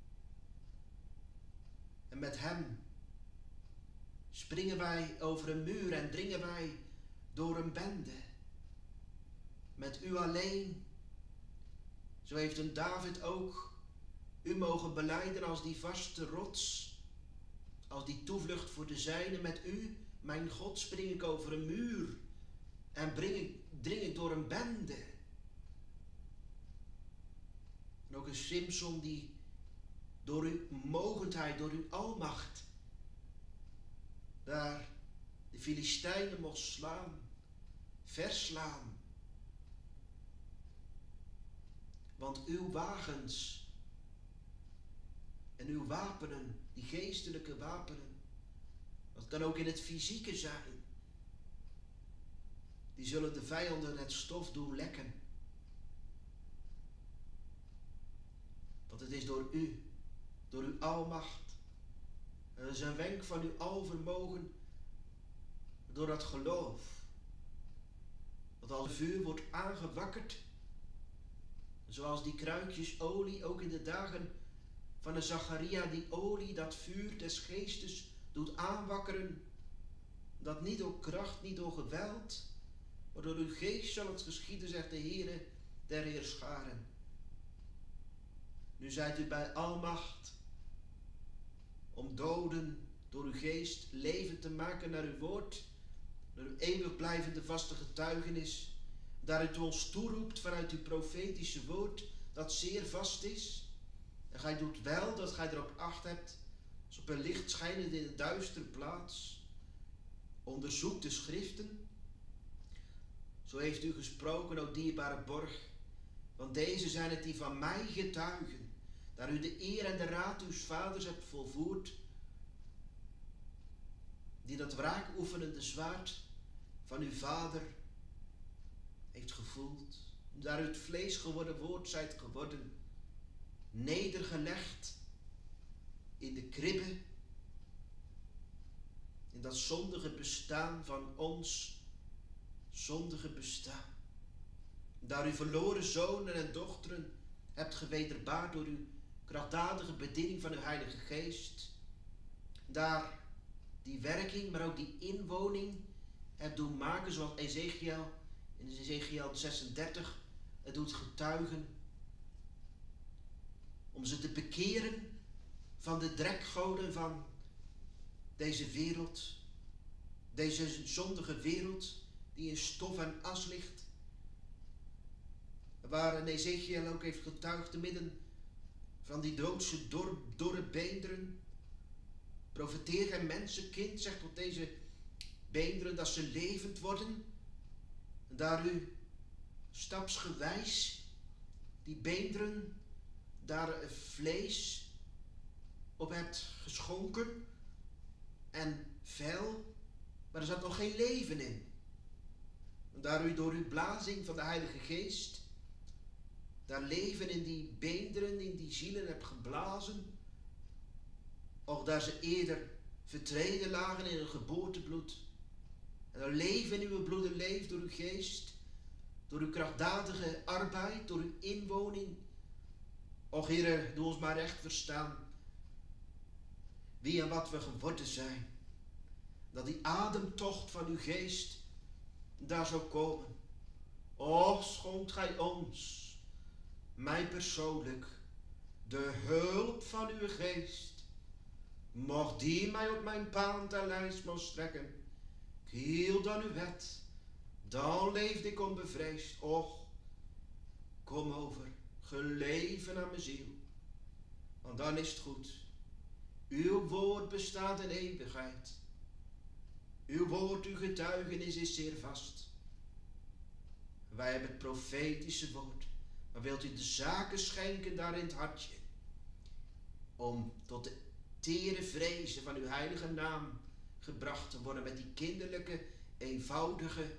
En met hem springen wij over een muur en dringen wij door een bende. Met u alleen, zo heeft een David ook u mogen belijden als die vaste rots, als die toevlucht voor de zijnen. Met u, mijn God, spring ik over een muur en dring ik door een bende. En ook een Simson die door uw mogendheid, door uw almacht, daar de Filistijnen mocht slaan, verslaan. Want uw wagens en uw wapenen, die geestelijke wapenen, dat kan ook in het fysieke zijn, die zullen de vijanden het stof doen lekken. Want het is door u, door uw almacht. En dat is een wenk van uw alvermogen, door dat geloof. Dat als het vuur wordt aangewakkerd, zoals die kruikjes olie ook in de dagen van de Zacharia, die olie, dat vuur des geestes doet aanwakkeren. Dat niet door kracht, niet door geweld, maar door uw geest zal het geschieden, zegt de Heere der Heerscharen. Nu zijt u bij almacht om doden door uw geest leven te maken naar uw woord, naar uw eeuwig blijvende vaste getuigenis, daar u ons toeroept vanuit uw profetische woord, dat zeer vast is. En gij doet wel dat gij erop acht hebt, als op een licht schijnend in een duistere plaats. Onderzoek de schriften. Zo heeft u gesproken, o dierbare borg, want deze zijn het die van mij getuigen, daar u de eer en de raad uws vaders hebt volvoerd, die dat wraakoefenende zwaard van uw vader heeft gevoeld, daar u het vlees geworden woord zijt geworden, nedergelegd in de kribbe, in dat zondige bestaan van ons zondige bestaan. Daar u verloren zonen en dochteren hebt gewederbaard door uw krachtdadige bediening van uw Heilige Geest. Daar die werking, maar ook die inwoning hebt doen maken, zoals Ezekiel in Ezekiel 36 het doet getuigen. Om ze te bekeren van de drekgoden van deze wereld. Deze zondige wereld die in stof en as ligt. Waar Ezekiel ook heeft getuigd te midden van die doodse dorre beenderen. Profeteer gij mensenkind, zegt tot deze beenderen dat ze levend worden. En daar u stapsgewijs die beenderen daar vlees op hebt geschonken en vel, maar er zat nog geen leven in. En daar u door uw blazing van de Heilige Geest daar leven in die beenderen, in die zielen hebt geblazen, of daar ze eerder vertreden lagen in een geboortebloed. En er leven in uw bloeden leeft door uw geest, door uw krachtdadige arbeid, door uw inwoning. Och Heere, doe ons maar recht verstaan wie en wat we geworden zijn. Dat die ademtocht van uw geest daar zou komen. Och, schonk gij ons, mij persoonlijk, de hulp van uw geest. Mocht die mij op mijn paan ter lijst mocht strekken. Ik hield aan uw wet, dan leefde ik onbevreesd. Och, kom over, geleven aan mijn ziel. Want dan is het goed. Uw woord bestaat in eeuwigheid. Uw woord, uw getuigenis is zeer vast. Wij hebben het profetische woord. Maar wilt u de zaken schenken daar in het hartje, om tot de tere vrezen van uw heilige naam gebracht te worden met die kinderlijke, eenvoudige,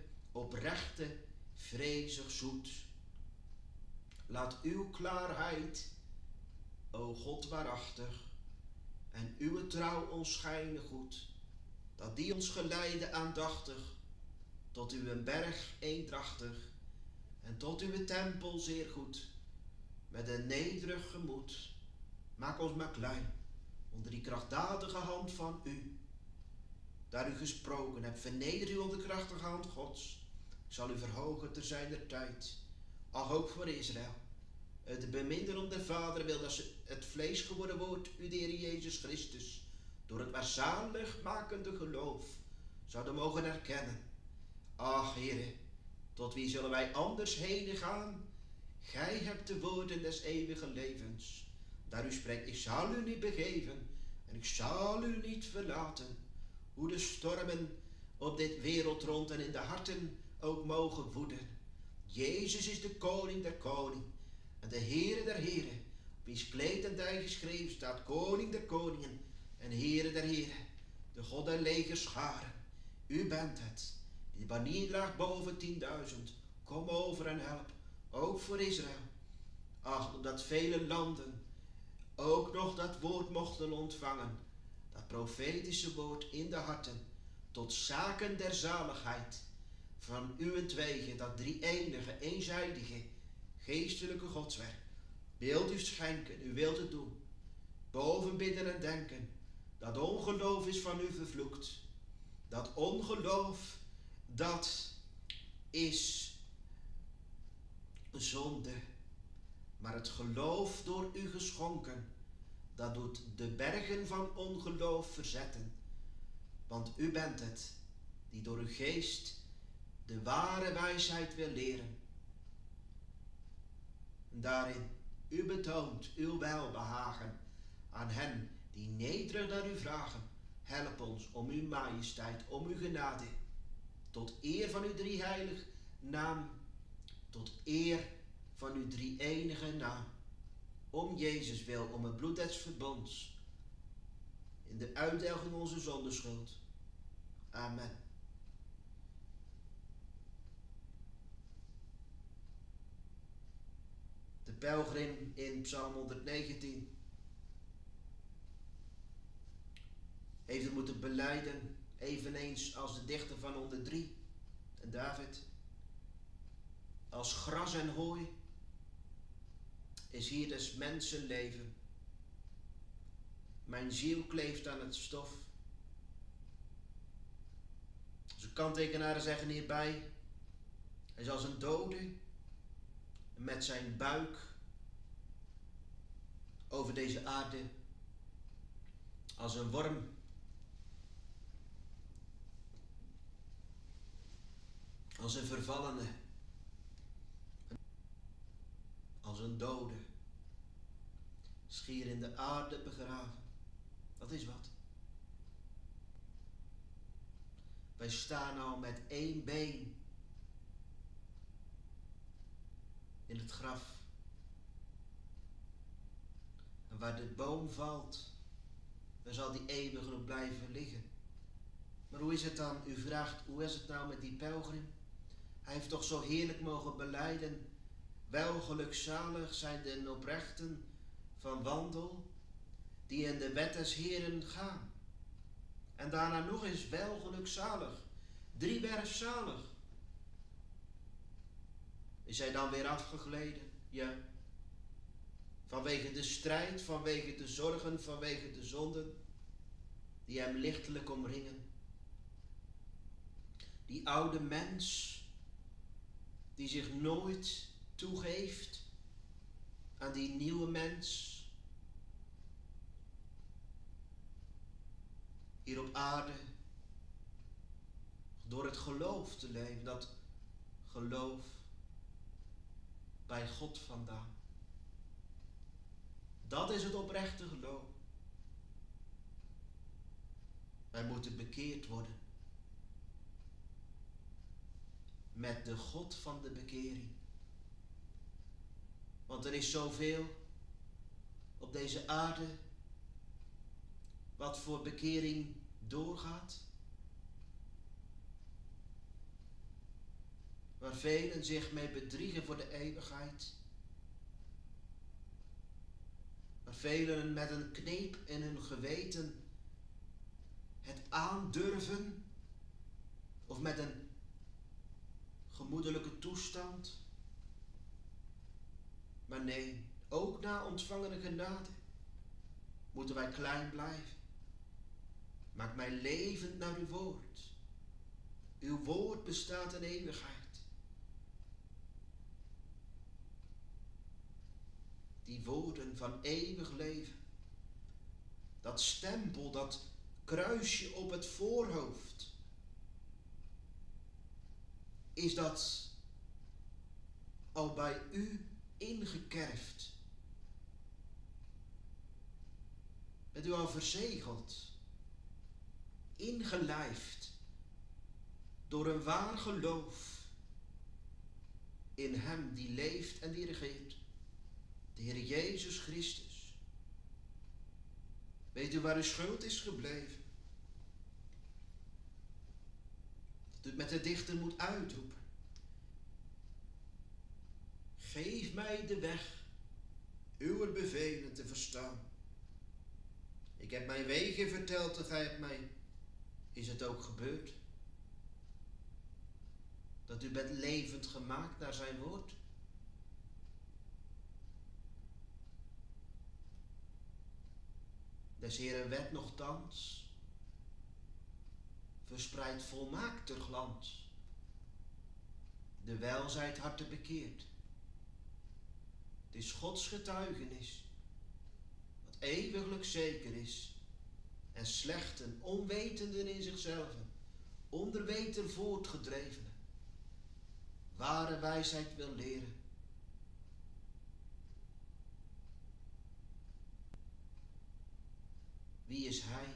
oprechte, vrezig zoet. Laat uw klaarheid O God waarachtig, en uw trouw ons schijnen goed, dat die ons geleide aandachtig, tot uw berg eendrachtig, en tot uw tempel zeer goed, met een nederig gemoed. Maak ons maar klein, onder die krachtdadige hand van u. Daar u gesproken hebt, verneder u onder de krachtige hand Gods. Ik zal u verhogen ter zijner tijd. Ach, ook voor Israël. Het beminden om de Vader wil dat ze het vlees geworden wordt, u de Heer Jezus Christus, door het maar zaligmakende geloof, zouden mogen erkennen. Ach, Heere, tot wie zullen wij anders heen gaan? Gij hebt de woorden des eeuwige levens. Daar u spreekt, ik zal u niet begeven en ik zal u niet verlaten. Hoe de stormen op dit wereld rond en in de harten ook mogen woeden. Jezus is de koning der koning en de Heere der heren, op wiens kleed en dij geschreven staat, koning der koningen en Heere der heren, de God der legerscharen. U bent het, die de banier draagt boven 10.000. Kom over en help, ook voor Israël. Ach, omdat vele landen ook nog dat woord mochten ontvangen, dat profetische woord in de harten, tot zaken der zaligheid van uwentwege, dat drie-enige, eenzijdige, geestelijke godswerk. Wilt u schenken, u wilt het doen, boven bidden en denken. Dat ongeloof is van u vervloekt. Dat ongeloof, dat is zonde. Maar het geloof door u geschonken, dat doet de bergen van ongeloof verzetten. Want u bent het, die door uw geest de ware wijsheid wil leren. En daarin u betoont uw welbehagen aan hen die nederig naar u vragen. Help ons om uw majesteit, om uw genade, tot eer van uw drieheilig naam, tot eer van uw drie-enige naam. Om Jezus wil, om het bloed des verbonds, in de uitdelging onze zondeschuld. Amen. De pelgrim in Psalm 119 heeft het moeten belijden, eveneens als de dichter van 103, David. Als gras en hooi is hier des mensen leven. Mijn ziel kleeft aan het stof. Onze kanttekenaren zeggen hierbij, hij is als een dode met zijn buik over deze aarde, als een worm als een vervallene, als een dode, schier in de aarde begraven. Dat is wat. Wij staan al met één been in het graf. En waar de boom valt, dan zal die eeuwig nog blijven liggen. Maar hoe is het dan? U vraagt, hoe is het nou met die pelgrim? Hij heeft toch zo heerlijk mogen belijden. Wel gelukzalig zijn de oprechten van wandel, die in de wet des Heeren gaan. En daarna nog eens wel gelukzalig. Driewerf zalig. Is hij dan weer afgegleden? Ja. Vanwege de strijd, vanwege de zorgen, vanwege de zonden die hem lichtelijk omringen. Die oude mens die zich nooit toegeeft aan die nieuwe mens hier op aarde, door het geloof te leven, dat geloof bij God vandaan. Dat is het oprechte geloof. Wij moeten bekeerd worden met de God van de bekering. Want er is zoveel op deze aarde wat voor bekering doorgaat. Waar velen zich mee bedriegen voor de eeuwigheid. Waar velen met een kneep in hun geweten het aandurven of met een gemoedelijke toestand. Maar nee, ook na ontvangene genade moeten wij klein blijven. Maak mij levend naar uw woord. Uw woord bestaat in eeuwigheid. Die woorden van eeuwig leven. Dat stempel, dat kruisje op het voorhoofd. Is dat al bij u ingekerfd? Bent u al verzegeld? Ingelijfd door een waar geloof in hem die leeft en die regeert, de Heer Jezus Christus. Weet u waar uw schuld is gebleven? Dat u het met de dichter moet uitroepen. Geef mij de weg, uw bevelen te verstaan. Ik heb mijn wegen verteld en gij hebt mij. Is het ook gebeurd? Dat u bent levend gemaakt naar zijn woord? Des Heeren wet nochtans verspreidt volmaakter glans. De welzijt harten bekeert. Het is Gods getuigenis, wat eeuwiglijk zeker is, en slechten, onwetenden in zichzelf, onderweten voortgedreven, ware wijsheid wil leren. Wie is hij,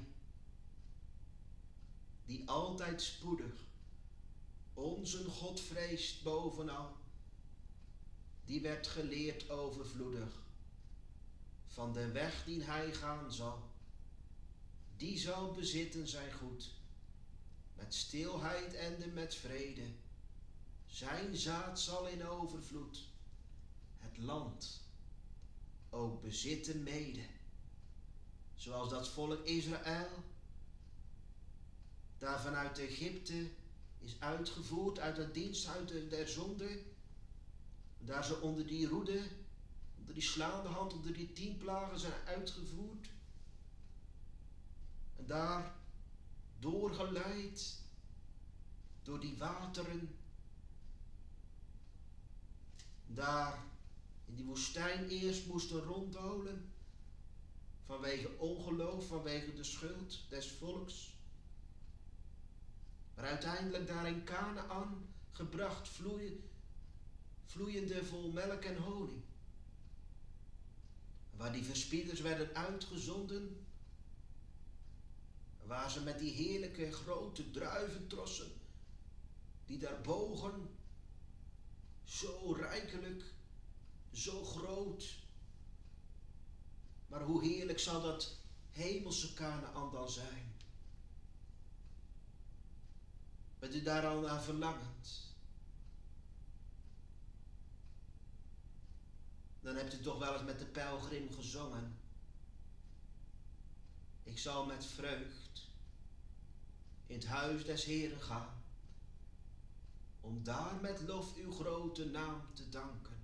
die altijd spoedig onze God vreest bovenal? Die werd geleerd overvloedig van de weg die hij gaan zal. Die zal bezitten zijn goed, met stilheid en met vrede. Zijn zaad zal in overvloed het land ook bezitten mede. Zoals dat volk Israël daar vanuit Egypte is uitgevoerd, uit het diensthuis der zonde. Daar ze onder die roede, onder die slaande hand, onder die 10 plagen zijn uitgevoerd. En daar doorgeleid door die wateren. Daar in die woestijn eerst moesten ronddolen. Vanwege ongeloof, vanwege de schuld des volks. Maar uiteindelijk daar in Kanaan gebracht vloeiende vol melk en honing. Waar die verspieders werden uitgezonden. Waar ze met die heerlijke grote druiventrossen, die daar bogen, zo rijkelijk, zo groot. Maar hoe heerlijk zal dat hemelse Kanaan dan zijn? Bent u daar al naar verlangend? Dan hebt u toch wel eens met de pelgrim gezongen. Ik zal met vreugd in het huis des Heeren gaan, om daar met lof uw grote naam te danken.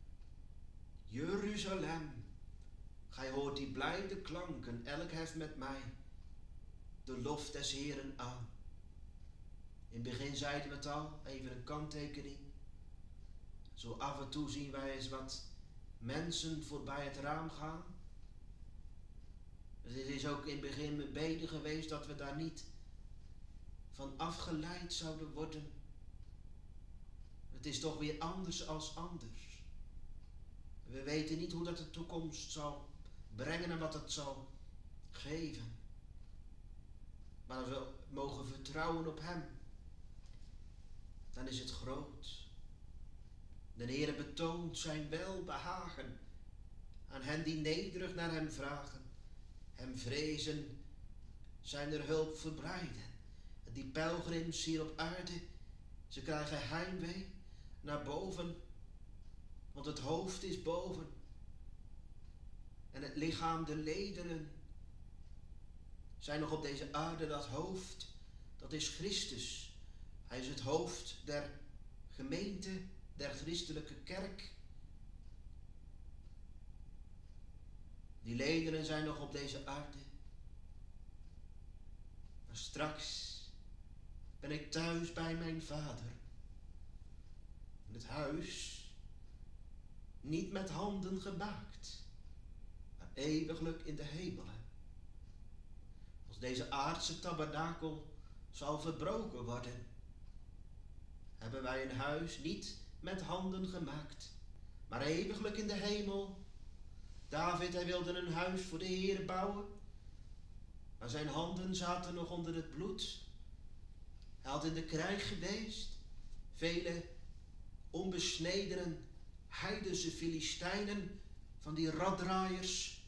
Jeruzalem, gij hoort die blijde klanken, elk heft met mij de lof des Heeren aan. In het begin zeiden we het al, even een kanttekening. Zo af en toe zien wij eens wat mensen voorbij het raam gaan. Dus het is ook in het begin mijn bede geweest dat we daar niet van afgeleid zouden worden. Het is toch weer anders als anders. We weten niet hoe dat de toekomst zal brengen en wat het zal geven. Maar we mogen vertrouwen op hem. Dan is het groot. De Heere betoont zijn welbehagen aan hen die nederig naar hem vragen. Hem vrezen, zijn er hulp verbreiden. En die pelgrims hier op aarde, ze krijgen heimwee naar boven, want het hoofd is boven. En het lichaam, de lederen, zijn nog op deze aarde dat hoofd. Dat is Christus. Hij is het hoofd der gemeente, der christelijke kerk. Die lederen zijn nog op deze aarde. Maar straks ben ik thuis bij mijn Vader. In het huis, niet met handen gemaakt, maar eeuwiglijk in de hemelen. Als deze aardse tabernakel zal verbroken worden, hebben wij een huis niet met handen gemaakt, maar eeuwiglijk in de hemel. David, hij wilde een huis voor de Heer bouwen, maar zijn handen zaten nog onder het bloed. Hij had in de krijg geweest, vele onbesnedenen, heidense Filistijnen, van die raddraaiers,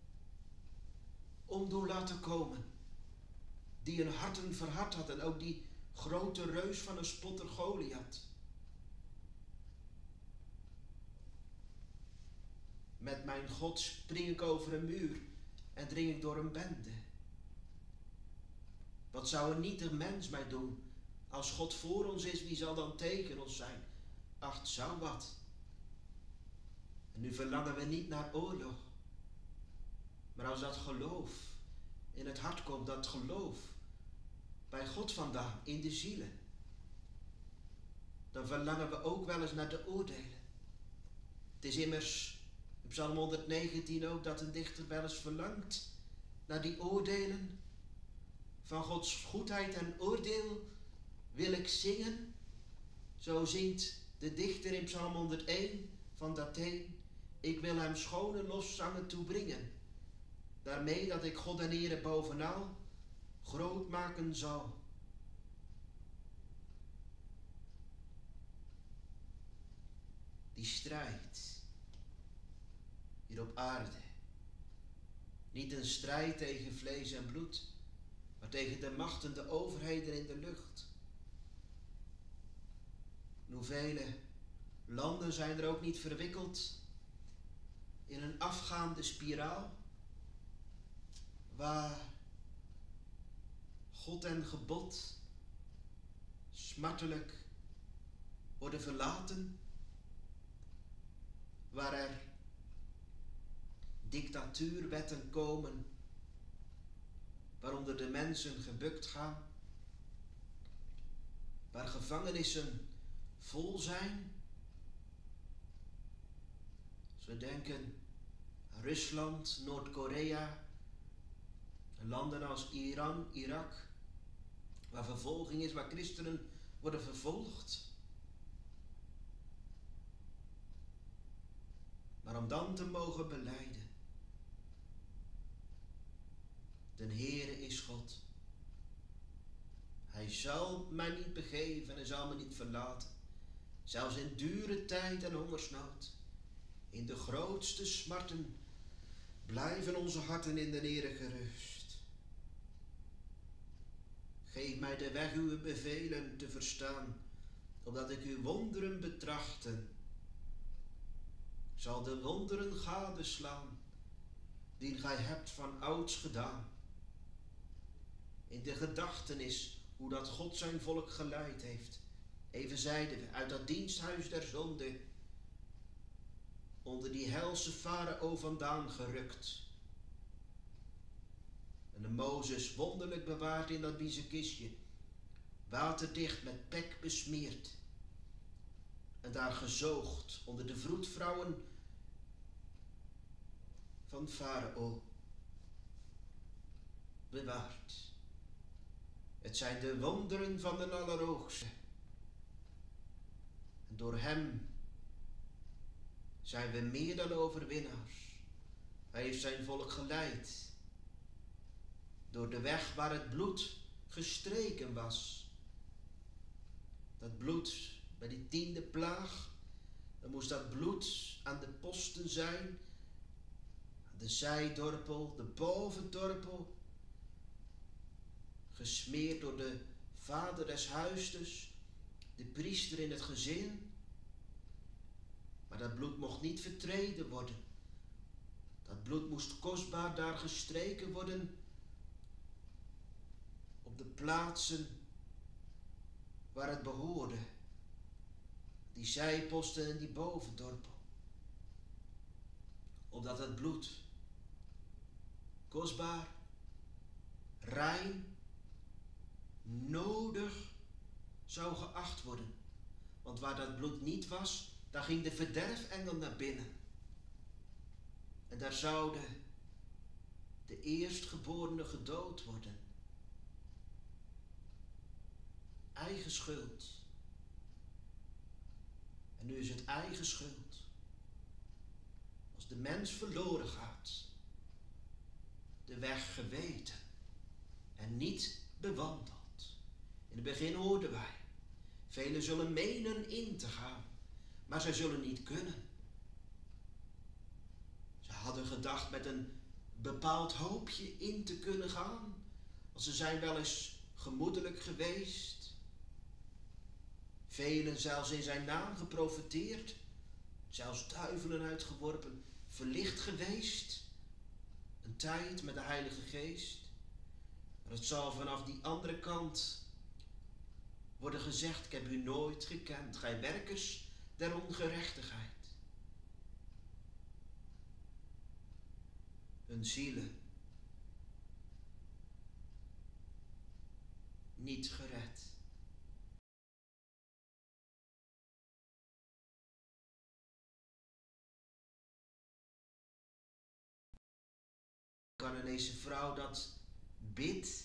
om doen laten komen, die hun harten verhard had, en ook die grote reus van een spotter Goliath. Met mijn God spring ik over een muur en dring ik door een bende. Wat zou een nietig mens mij doen? Als God voor ons is, wie zal dan tegen ons zijn? Ach, zou wat. En nu verlangen we niet naar oorlog. Maar als dat geloof in het hart komt, dat geloof bij God vandaan, in de zielen, dan verlangen we ook wel eens naar de oordelen. Het is immers in Psalm 119 ook dat een dichter wel eens verlangt naar die oordelen. Van Gods goedheid en oordeel wil ik zingen. Zo zingt de dichter in Psalm 101 van Datheen. Ik wil hem schone lofzangen toebrengen, daarmee dat ik God en Heere bovenal groot maken zal. Die strijd hier op aarde, niet een strijd tegen vlees en bloed, maar tegen de machten, de overheden in de lucht. En hoeveel landen zijn er ook niet verwikkeld in een afgaande spiraal, waar God en gebod smartelijk worden verlaten, waar er dictatuurwetten komen, waaronder de mensen gebukt gaan, waar gevangenissen vol zijn. Als we denken aan Rusland, Noord-Korea, landen als Iran, Irak, waar vervolging is, waar christenen worden vervolgd. Maar om dan te mogen belijden, de Heere is God. Hij zal mij niet begeven en hij zal me niet verlaten. Zelfs in dure tijd en hongersnood, in de grootste smarten, blijven onze harten in de Heere gerust. Geef mij de weg uw bevelen te verstaan, opdat ik uw wonderen betrachten. Zal de wonderen gadeslaan, die gij hebt van ouds gedaan. In de gedachtenis hoe dat God zijn volk geleid heeft. Even zeiden we, uit dat diensthuis der zonde, onder die helse farao vandaan gerukt. En de Mozes wonderlijk bewaard in dat biezenkistje, waterdicht met pek besmeerd. En daar gezoogd onder de vroedvrouwen van farao. Bewaard. Het zijn de wonderen van de Allerhoogste. En door hem zijn we meer dan overwinnaars. Hij heeft zijn volk geleid door de weg waar het bloed gestreken was. Dat bloed bij die 10e plaag, dan moest dat bloed aan de posten zijn, aan de zijdorpel, de bovendorpel, gesmeerd door de vader des huistes, de priester in het gezin. Maar dat bloed mocht niet vertreden worden. Dat bloed moest kostbaar daar gestreken worden op de plaatsen waar het behoorde. Die zijposten en die bovendorpel. Opdat het bloed kostbaar, rein, nodig zou geacht worden. Want waar dat bloed niet was, daar ging de verderfengel naar binnen. En daar zouden de eerstgeborenen gedood worden. Eigen schuld. En nu is het eigen schuld. Als de mens verloren gaat, de weg geweten en niet bewandeld. In het begin hoorden wij, velen zullen menen in te gaan, maar zij zullen niet kunnen. Ze hadden gedacht met een bepaald hoopje in te kunnen gaan, want ze zijn wel eens gemoedelijk geweest. Velen zelfs in zijn naam geprofeteerd, zelfs duivelen uitgeworpen, verlicht geweest. Een tijd met de Heilige Geest. Maar het zal vanaf die andere kant worden gezegd, ik heb u nooit gekend, gij werkers der ongerechtigheid. Hun zielen niet gered. De Canaanese vrouw dat bidt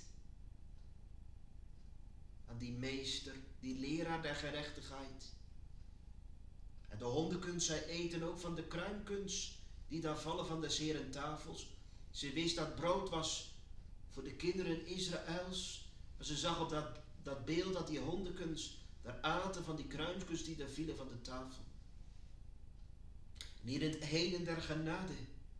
aan die meester, die leraar der gerechtigheid. En de hondenkunst, zij eten ook van de kruimkunst die daar vallen van des Heeren tafels. Ze wist dat brood was voor de kinderen Israëls, maar ze zag op dat beeld dat die hondenkunst daar aten van die kruimkunst die daar vielen van de tafel. En hier in het heden der genade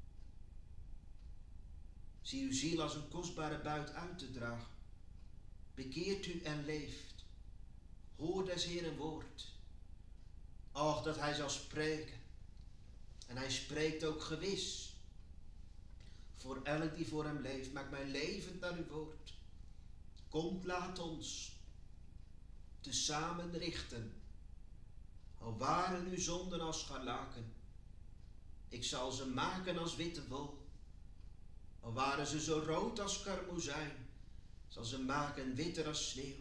zie uw ziel als een kostbare buit uit te dragen. Bekeert u en leeft. Hoor des Heeren woord. Och, dat hij zal spreken. En hij spreekt ook gewis. Voor elk die voor hem leeft, maak mij levend naar uw woord. Komt, laat ons tezamen richten. Al waren uw zonden als scharlaken, ik zal ze maken als witte wol. Al waren ze zo rood als karmozijn, zal ze maken witter als sneeuw.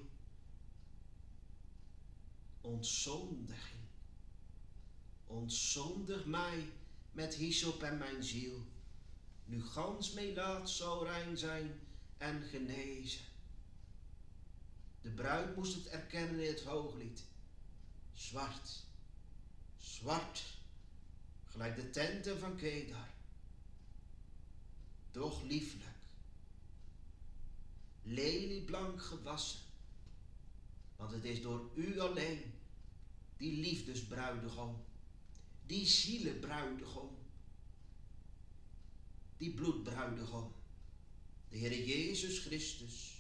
Ontzondiging. Ontzondig mij met hyssop en mijn ziel. Nu gans melaat zal rein zijn en genezen. De bruid moest het erkennen in het hooglied. Zwart, zwart, gelijk de tenten van Kedar. Doch lieflijk, lelieblank gewassen, want het is door u alleen, die liefdesbruidegom, die zielenbruidegom, die bloedbruidegom, de Heer Jezus Christus.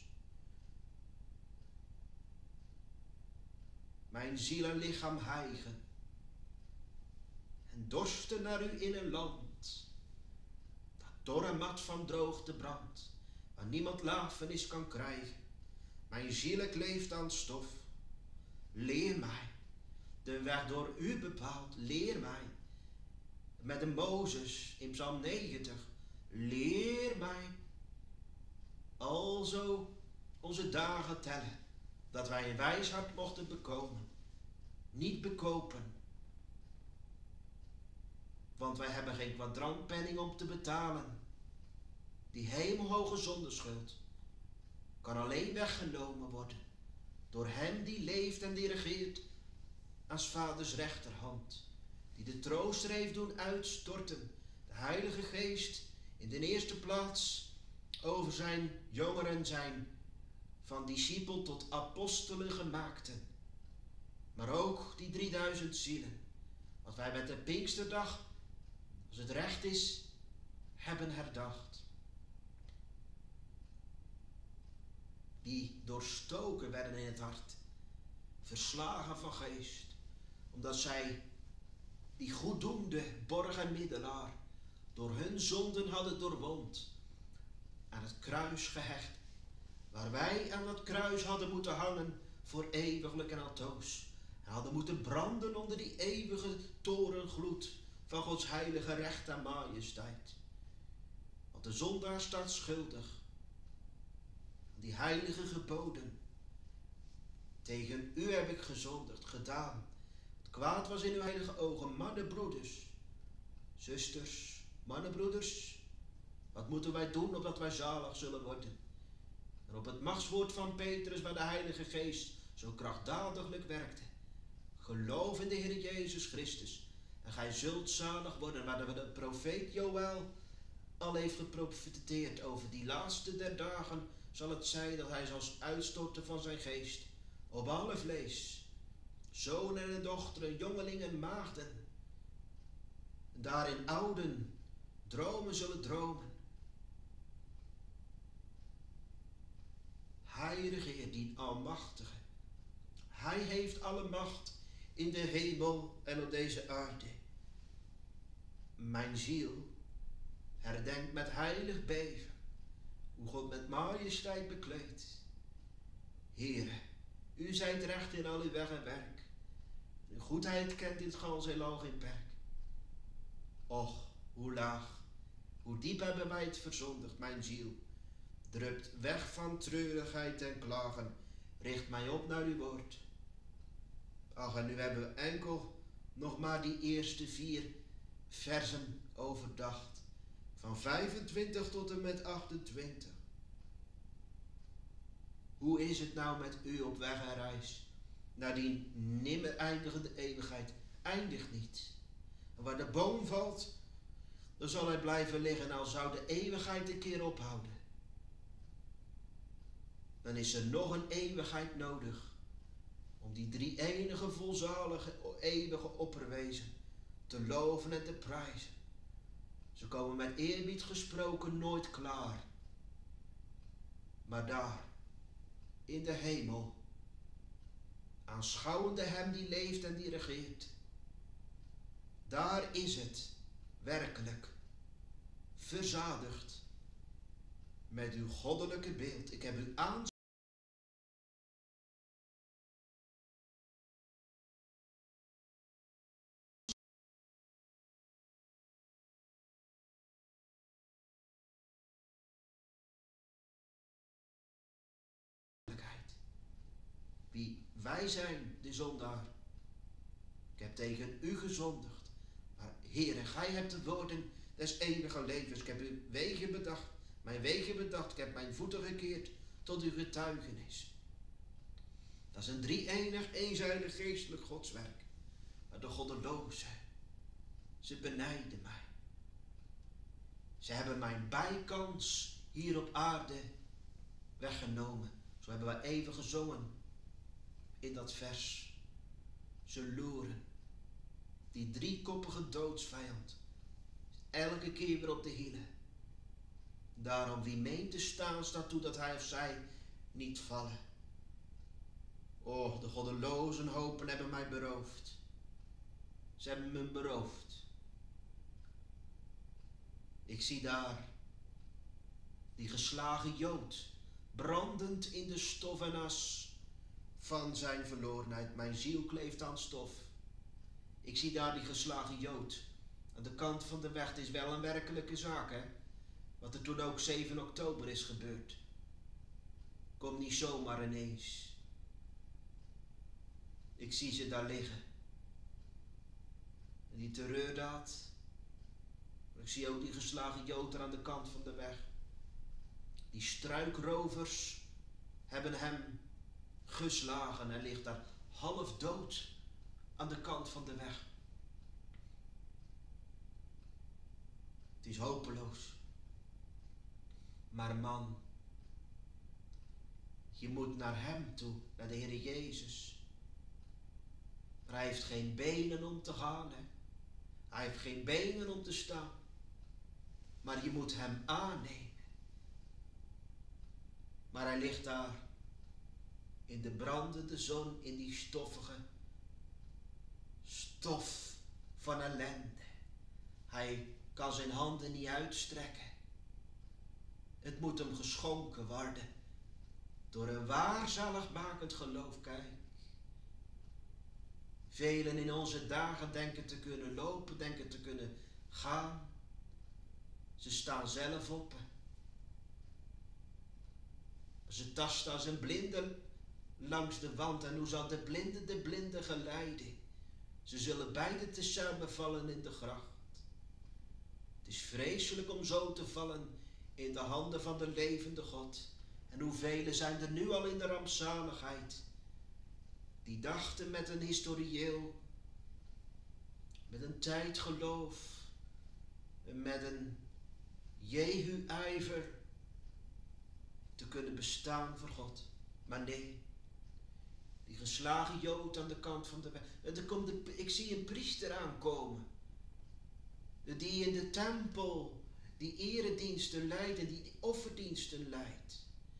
Mijn ziel en lichaam hijgen en dorsten naar u in een land, dat dorre mat van droogte brandt, waar niemand lafenis kan krijgen. Mijn ziel kleeft aan stof. Leer mij, de weg door u bepaald, leer mij. Met de Mozes in Psalm 90, leer mij, alzo onze dagen tellen, dat wij een wijs hart mochten bekomen, niet bekopen. Want wij hebben geen kwadrantpenning om te betalen. Die hemelhoge zondeschuld kan alleen weggenomen worden door hem die leeft en die regeert aan 's vaders rechterhand, die de trooster heeft doen uitstorten, de Heilige Geest in de eerste plaats over zijn jongeren zijn, van discipel tot apostelen gemaakten, maar ook die 3000 zielen, wat wij met de Pinksterdag, als het recht is, hebben herdacht. Die doorstoken werden in het hart, verslagen van geest, omdat zij die goeddoende borg en middelaar door hun zonden hadden doorwond, aan het kruis gehecht, waar wij aan dat kruis hadden moeten hangen voor eeuwiglijk en altoos, en hadden moeten branden onder die eeuwige torengloed van Gods heilige recht en majesteit. Want de zondaar staat schuldig aan die heilige geboden. Tegen u heb ik gezondigd, gedaan. Het kwaad was in uw heilige ogen, mannenbroeders, zusters, mannenbroeders. Wat moeten wij doen opdat wij zalig zullen worden? En op het machtswoord van Petrus, waar de Heilige Geest zo krachtdadiglijk werkte. Geloof in de Heer Jezus Christus en gij zult zalig worden, waar de profeet Joël al heeft geprofeteerd over die laatste der dagen zal het zijn dat hij zal uitstorten van zijn geest op alle vlees, zonen en dochteren, jongelingen en maagden. En daarin ouden dromen zullen dromen. Hij regeert, die Almachtige. Hij heeft alle macht in de hemel en op deze aarde. Mijn ziel herdenkt met heilig beven hoe God met majesteit bekleedt. Heere, u zijt recht in al uw weg en werk. Uw goedheid kent in het gans heelal geen perk. Och, hoe laag, hoe diep hebben wij het verzondigd, mijn ziel. Drupt weg van treurigheid en klagen, richt mij op naar uw woord. Ach, en nu hebben we enkel nog maar die eerste 4 versen overdacht. Van 25 tot en met 28. Hoe is het nou met u op weg en reis? Naar die nimmer eindigende eeuwigheid. Eindigt niet. En waar de boom valt, dan zal hij blijven liggen, al zou de eeuwigheid een keer ophouden. Dan is er nog een eeuwigheid nodig om die drie enige volzalige eeuwige opperwezen te loven en te prijzen. Ze komen met eerbied gesproken nooit klaar. Maar daar, in de hemel, aanschouwende hem die leeft en die regeert, daar is het werkelijk verzadigd met uw goddelijke beeld. Ik heb u aan wie wij zijn, de zondaar. Ik heb tegen u gezondigd. Maar Heere, gij hebt de woorden des eeuwige levens. Ik heb uw wegen bedacht, mijn wegen bedacht. Ik heb mijn voeten gekeerd tot uw getuigenis. Dat is een drie-enig, eenzijdig geestelijk godswerk. Maar de goddelozen, ze benijden mij. Ze hebben mijn bijkans hier op aarde weggenomen. Zo hebben wij even gezongen in dat vers. Ze loeren. Die driekoppige doodsvijand. Elke keer weer op de hielen. Daarom wie meent te staan, staat toe dat hij of zij niet vallen. Och, de goddelozen hopen hebben mij beroofd. Ze hebben me beroofd. Ik zie daar die geslagen Jood, brandend in de stof en as van zijn verlorenheid. Mijn ziel kleeft aan stof. Ik zie daar die geslagen Jood aan de kant van de weg. Het is wel een werkelijke zaak, hè? Wat er toen ook 7 oktober is gebeurd. Komt niet zomaar ineens. Ik zie ze daar liggen. En die terreurdaad. Ik zie ook die geslagen Jood er aan de kant van de weg. Die struikrovers hebben hem geslagen. Hij ligt daar half dood aan de kant van de weg. Het is hopeloos. Maar man, je moet naar hem toe, naar de Heer Jezus. Maar hij heeft geen benen om te gaan, hè. Hij heeft geen benen om te staan. Maar je moet hem aannemen. Maar hij ligt daar in de brandende zon, in die stoffige stof van ellende. Hij kan zijn handen niet uitstrekken. Het moet hem geschonken worden door een waar zaligmakend geloof. Kijk, velen in onze dagen denken te kunnen lopen, denken te kunnen gaan. Ze staan zelf op. Ze tasten als een blinde langs de wand. En hoe zal de blinde geleiden? Ze zullen beide tezamen vallen in de gracht. Het is vreselijk om zo te vallen in de handen van de levende God. En hoeveel zijn er nu al in de rampzaligheid, die dachten met een historieel, met een tijdgeloof, met een Jehu-ijver te kunnen bestaan voor God. Maar nee, die geslagen Jood aan de kant van de weg. Ik zie een priester aankomen, die in de tempel die erediensten leidt en die offerdiensten leidt.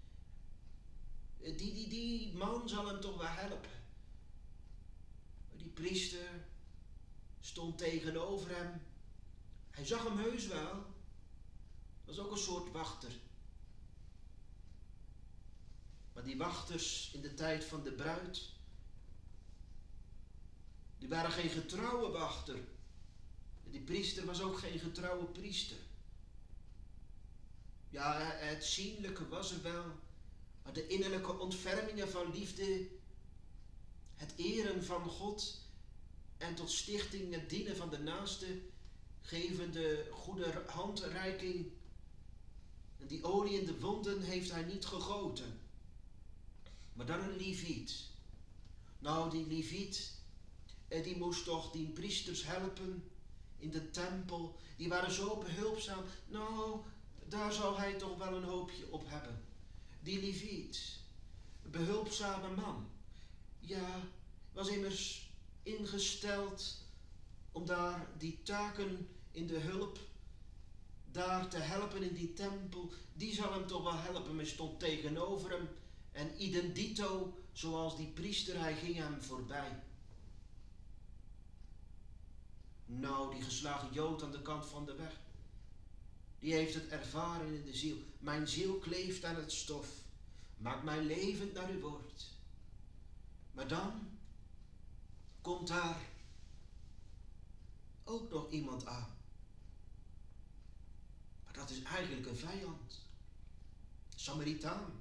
Die man zal hem toch wel helpen. Maar die priester stond tegenover hem. Hij zag hem heus wel. Dat was ook een soort wachter. Maar die wachters in de tijd van de bruid, die waren geen getrouwe wachter. En die priester was ook geen getrouwe priester. Ja, het zienlijke was er wel, maar de innerlijke ontfermingen van liefde, het eren van God en tot stichting het dienen van de naaste, geven de goede handreiking. En die olie in de wonden heeft hij niet gegoten. Maar dan een leviet. Nou, die leviet, die moest toch die priesters helpen in de tempel. Die waren zo behulpzaam. Nou, daar zou hij toch wel een hoopje op hebben. Die leviet, behulpzame man. Ja, was immers ingesteld om daar die taken in de hulp, daar te helpen in die tempel. Die zal hem toch wel helpen. Men stond tegenover hem. En idem dito, zoals die priester, hij ging hem voorbij. Nou, die geslagen Jood aan de kant van de weg, die heeft het ervaren in de ziel. Mijn ziel kleeft aan het stof. Maak mij levend naar uw woord. Maar dan komt daar ook nog iemand aan. Maar dat is eigenlijk een vijand. Samaritaan.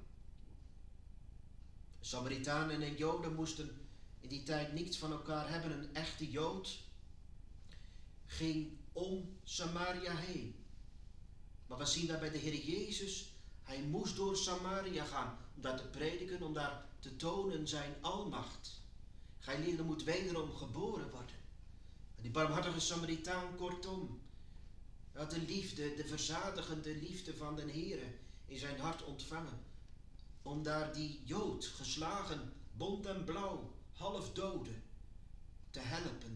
Samaritanen en Joden moesten in die tijd niets van elkaar hebben. Een echte Jood ging om Samaria heen. Maar we zien daar bij de Heer Jezus, hij moest door Samaria gaan om daar te prediken, om daar te tonen zijn almacht. Gij moet wederom geboren worden. En die barmhartige Samaritaan, kortom, had de liefde, de verzadigende liefde van den Heere in zijn hart ontvangen. Om daar die Jood, geslagen, bont en blauw, half dode, te helpen,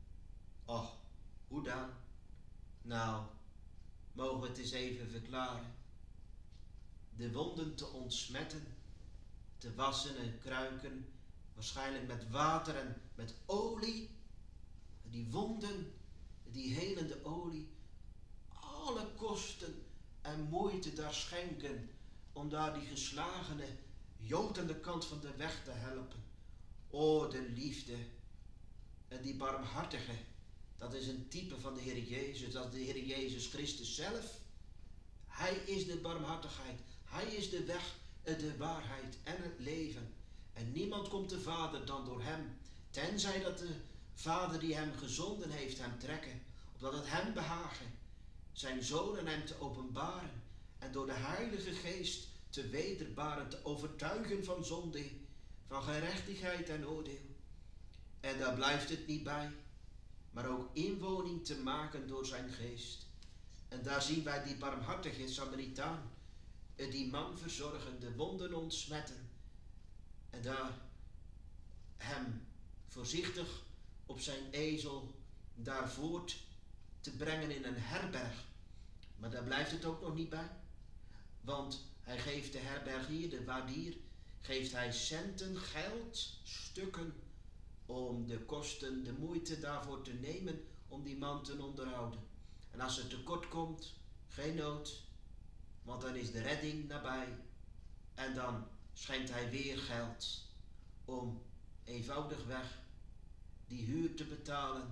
hoe dan? Nou, mogen we het eens even verklaren. De wonden te ontsmetten, te wassen en kruiken, waarschijnlijk met water en met olie. Die wonden, die helende olie, alle kosten en moeite daar schenken om daar die geslagene Jood aan de kant van de weg te helpen. O, de liefde en die barmhartige, dat is een type van de Heer Jezus, dat is de Heer Jezus Christus zelf. Hij is de barmhartigheid, hij is de weg, de waarheid en het leven. En niemand komt de Vader dan door hem, tenzij dat de Vader die hem gezonden heeft hem trekken, opdat het hem behagen zijn Zoon en hem te openbaren en door de Heilige Geest te wederbaren, te overtuigen van zonde, van gerechtigheid en oordeel. En daar blijft het niet bij, maar ook inwoning te maken door zijn geest. En daar zien wij die barmhartige Samaritaan, die man verzorgen, de wonden ontsmetten. En daar hem voorzichtig op zijn ezel daar voort te brengen in een herberg. Maar daar blijft het ook nog niet bij. Want hij geeft de herbergier, de waardier, geeft hij centen, geld, stukken, om de kosten, de moeite daarvoor te nemen om die man te onderhouden. En als er tekort komt, geen nood, want dan is de redding nabij. En dan schenkt hij weer geld om eenvoudigweg die huur te betalen.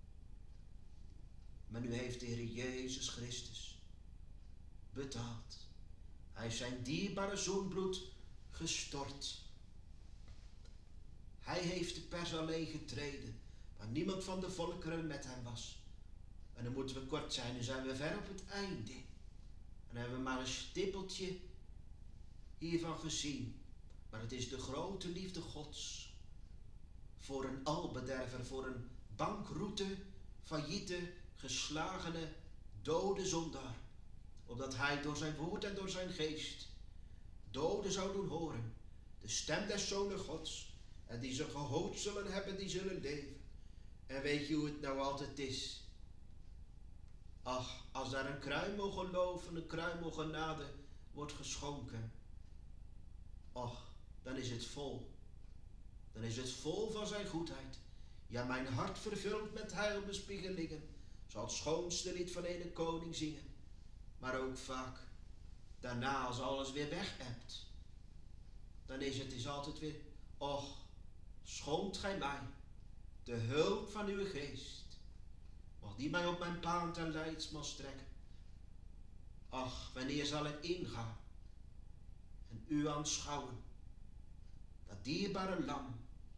Maar nu heeft de Heer Jezus Christus betaald. Hij heeft zijn dierbare zoenbloed gestort. Hij heeft de pers alleen getreden, waar niemand van de volkeren met hem was. En dan moeten we kort zijn, dan zijn we ver op het einde. En dan hebben we maar een stippeltje hiervan gezien. Maar het is de grote liefde Gods voor een albederver, voor een bankroete, failliete, geslagene, dode zondaar. Opdat hij door zijn woord en door zijn geest doden zou doen horen. De stem des Zonen Gods. En die ze gehoord zullen hebben, die zullen leven. En weet je hoe het nou altijd is? Ach, als daar een kruimel geloof en een kruimel genade wordt geschonken. Och, dan is het vol. Dan is het vol van zijn goedheid. Ja, mijn hart vervuld met heilbespiegelingen. Zal het schoonste lied van een koning zingen. Maar ook vaak, daarna als alles weer weg hebt. Dan is het is altijd weer, och, schonkt gij mij de hulp van uw geest. Mag die mij op mijn paan ten leidsman strekken. Ach, wanneer zal ik ingaan en u aanschouwen, dat dierbare lam.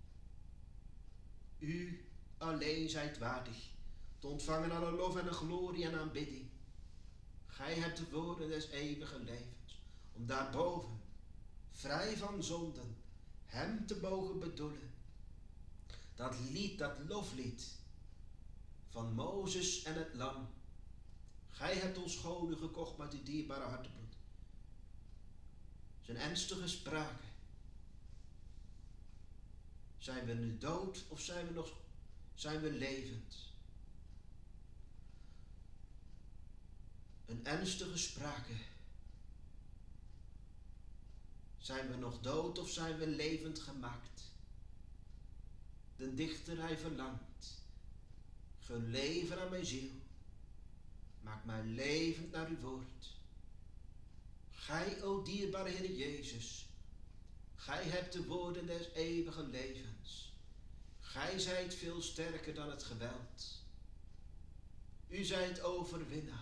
U alleen zijt waardig te ontvangen alle lof en de glorie en aanbidding. Gij hebt de woorden des eeuwige levens, om daarboven, vrij van zonden, hem te mogen bedoelen. Dat lied, dat loflied van Mozes en het lam. Gij hebt ons schone gekocht met uw dierbare hartebloed. Zijn ernstige sprake. Zijn we nu dood of zijn we levend? Een ernstige sprake. Zijn we nog dood of zijn we levend gemaakt? De dichter hij verlangt. Gelever aan mijn ziel. Maak mij levend naar uw woord. Gij, o dierbare Heer Jezus. Gij hebt de woorden des eeuwige levens. Gij zijt veel sterker dan het geweld. U zijt overwinnaar.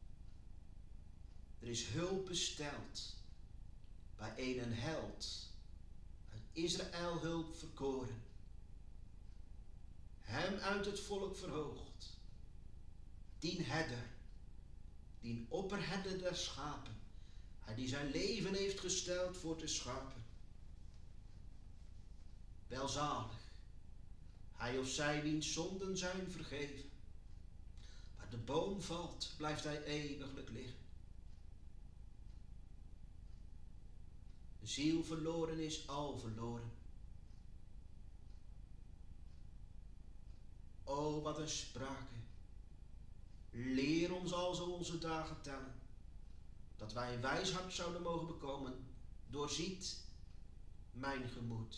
Er is hulp besteld bij een held, uit Israël hulp verkoren. Hem uit het volk verhoogd, dien herder, dien opperherder der schapen, hij die zijn leven heeft gesteld voor de schapen. Welzalig, hij of zij wiens zonden zijn vergeven. Waar de boom valt, blijft hij eeuwiglijk liggen. De ziel verloren is al verloren. O, wat een sprake. Leer ons alzo onze dagen tellen, dat wij een wijs hart zouden mogen bekomen. Doorziet mijn gemoed.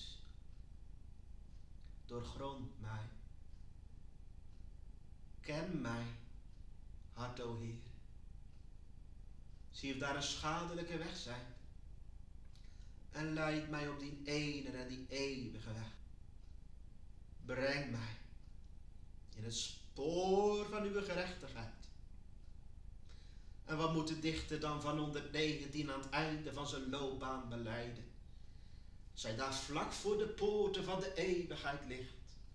Doorgrond mij. Ken mij, hart, o Heer. Zie of daar een schadelijke weg zijn. En leid mij op die ene en die eeuwige weg. Breng mij in het spoor van uw gerechtigheid. En wat moet de dichter dan van 119 aan het einde van zijn loopbaan belijden? Zij daar vlak voor de poorten van de eeuwigheid ligt.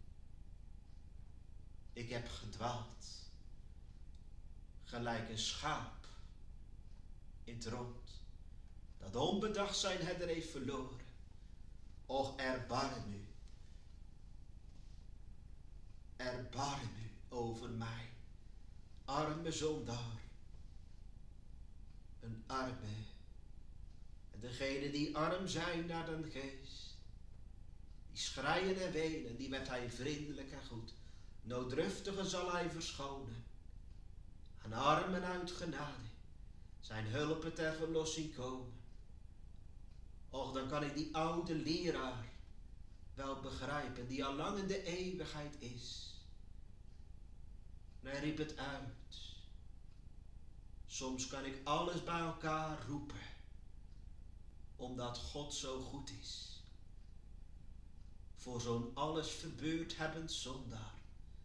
Ik heb gedwaald, gelijk een schaap in het rond, dat onbedacht zijn herder heeft verloren. Och, erbarm u. Erbarm u over mij, arme zondaar. Een arme. En degenen die arm zijn naar den geest, die schreien en wenen, die werd hij vriendelijk en goed. Nooddruftigen zal hij verschonen. Aan armen uit genade zijn hulpen ter verlossing komen. Och, dan kan ik die oude leraar wel begrijpen, die al lang in de eeuwigheid is. En hij riep het uit. Soms kan ik alles bij elkaar roepen, omdat God zo goed is. Voor zo'n alles verbeurd hebbend zondaar.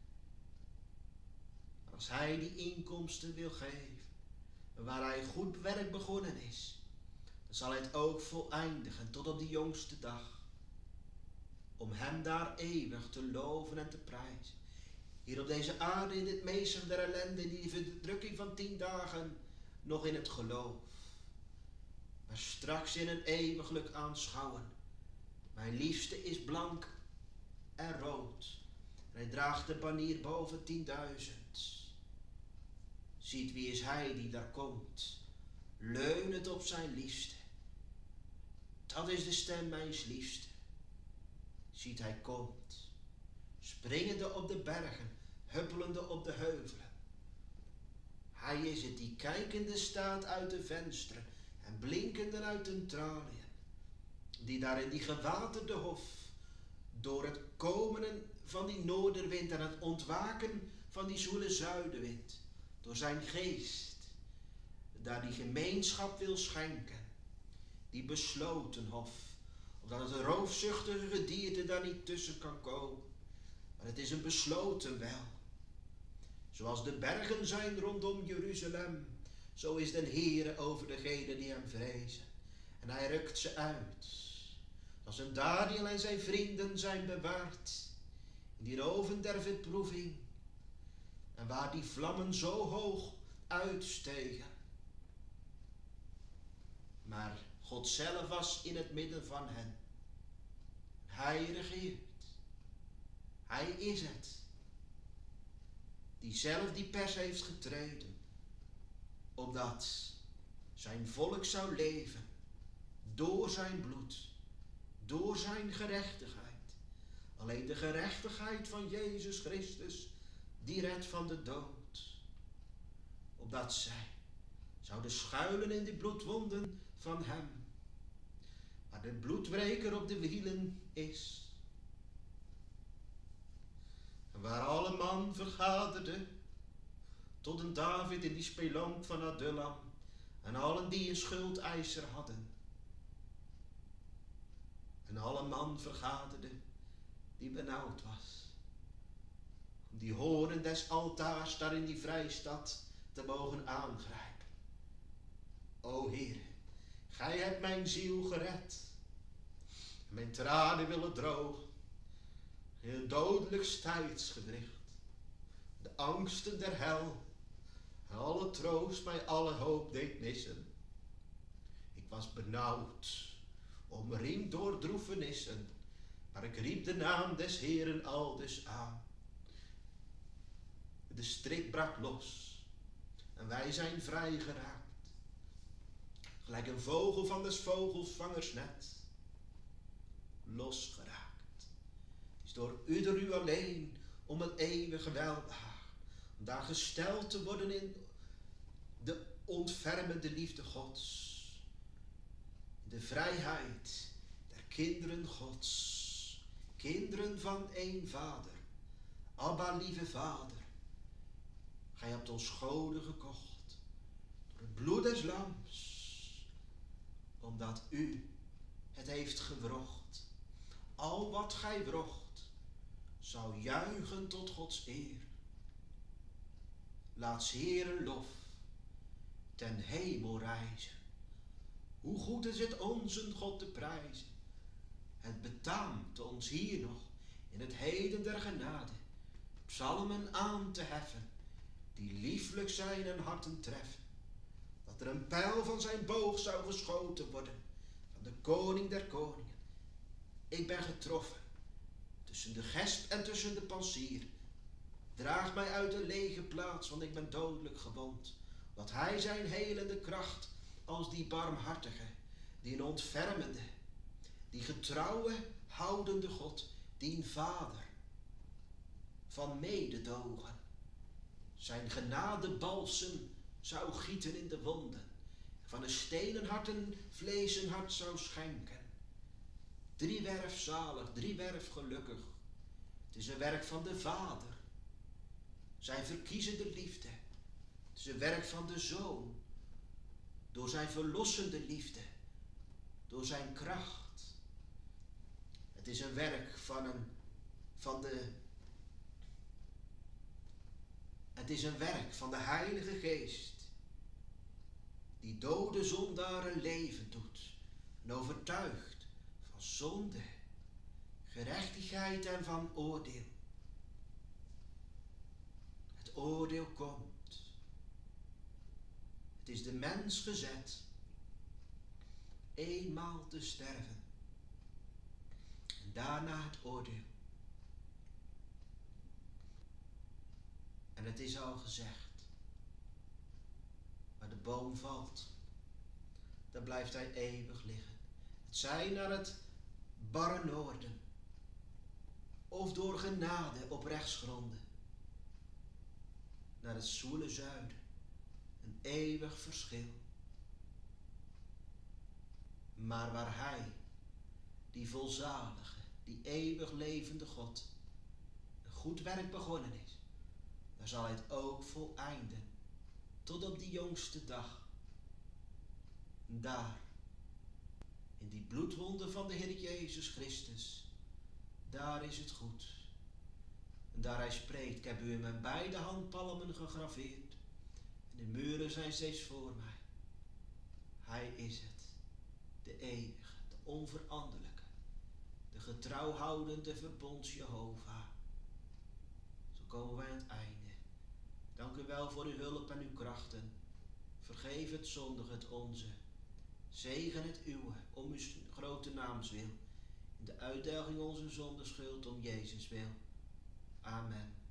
Als hij die inkomsten wil geven, waar hij goed werk begonnen is, dan zal hij het ook voleindigen tot op de jongste dag. Om hem daar eeuwig te loven en te prijzen. Hier op deze aarde, in dit meester der ellende, in die verdrukking van 10 dagen, nog in het geloof. Maar straks in een eeuwiglijk aanschouwen. Mijn liefste is blank en rood. En hij draagt de banier boven 10.000. Ziet wie is hij die daar komt, leunend op zijn liefste. Dat is de stem mijns liefste. Ziet hij komt, springende op de bergen, huppelende op de heuvelen. Hij is het die kijkende staat uit de vensteren en blinkende uit de traliën. Die daar in die gewaterde hof, door het komen van die noorderwind en het ontwaken van die zwoele zuidenwind, door zijn geest, daar die gemeenschap wil schenken, die besloten hof, omdat het roofzuchtige gedierte daar niet tussen kan komen. Maar het is een besloten wel. Zoals de bergen zijn rondom Jeruzalem, zo is den Heere over degenen die hem vrezen. En hij rukt ze uit. Als een Daniel en zijn vrienden zijn bewaard in die oven der verproeving. En waar die vlammen zo hoog uitstegen. Maar God zelf was in het midden van hen. Hij regeert. Hij is het. Die zelf die pers heeft getreden. Opdat zijn volk zou leven. Door zijn bloed. Door zijn gerechtigheid. Alleen de gerechtigheid van Jezus Christus. Die redt van de dood. Opdat zij zouden schuilen in de bloedwonden van hem. Waar de bloedbreker op de wielen is. En waar alle man vergaderde, tot een David in die spelonk van Adullam, en allen die een schuldeiser hadden. En alle man vergaderde die benauwd was. Om die horen des altaars daar in die vrijstad te mogen aangrijpen. O Heer, gij hebt mijn ziel gered. En mijn tranen willen drogen. In een dodelijk tijdsgedricht. De angsten der hel. En alle troost mij alle hoop deed missen. Ik was benauwd, omringd door droefenissen. Maar ik riep de naam des Heeren aldus aan. De strik brak los. En wij zijn vrijgeraakt. Gelijk een vogel van des vogelsvangers net. Losgeraakt. Is door u alleen om het eeuwige welbehagen. Om daar gesteld te worden in de ontfermende liefde Gods. De vrijheid der kinderen Gods. Kinderen van één Vader. Abba, lieve Vader. Gij hebt ons goden gekocht. Door het bloed des lams. Omdat u het heeft gewrocht. Al wat gij wrocht, zou juichen tot Gods eer. Laat 's Heeren lof ten hemel reizen. Hoe goed is het onze God te prijzen. Het betaamt ons hier nog in het heden der genade psalmen aan te heffen, die lieflijk zijn en harten treffen. Dat er een pijl van zijn boog zou geschoten worden, van de koning der koningen. Ik ben getroffen, tussen de gesp en tussen de pansier. Draag mij uit de lege plaats, want ik ben dodelijk gewond. Dat hij zijn helende kracht, als die barmhartige, die ontfermende, die getrouwe, houdende God, die Vader, van mededogen, zijn genadebalsem zou gieten in de wonden, van een stenen hart een vleesen hart zou schenken. Driewerf zalig, driewerf gelukkig. Het is een werk van de Vader. Zijn verkiezende liefde. Het is een werk van de Zoon. Door zijn verlossende liefde. Door zijn kracht. Het is een werk Het is een werk van de Heilige Geest. Die dode zondaren leven doet. En overtuigt van zonde, gerechtigheid en van oordeel. Het oordeel komt. Het is de mens gezet eenmaal te sterven. En daarna het oordeel. En het is al gezegd. Waar de boom valt, daar blijft hij eeuwig liggen. Het zij naar het barre noorden. Of door genade op rechtsgronden. Naar het zwoele zuiden. Een eeuwig verschil. Maar waar hij, die volzalige, die eeuwig levende God, een goed werk begonnen is, daar zal hij het ook voleinden, tot op die jongste dag. En daar, in die bloedwonde van de Heer Jezus Christus, daar is het goed. En daar hij spreekt, ik heb u in mijn beide handpalmen gegraveerd, en de muren zijn steeds voor mij. Hij is het, de eeuwige, de onveranderlijke, de getrouwhoudende verbonds Jehovah. Zo komen wij aan het einde. Dank u wel voor uw hulp en uw krachten. Vergeef het zondige, het onze. Zegen het uwe, om uw grote naams wil. In de uitdaging onze zonde schuld, om Jezus wil. Amen.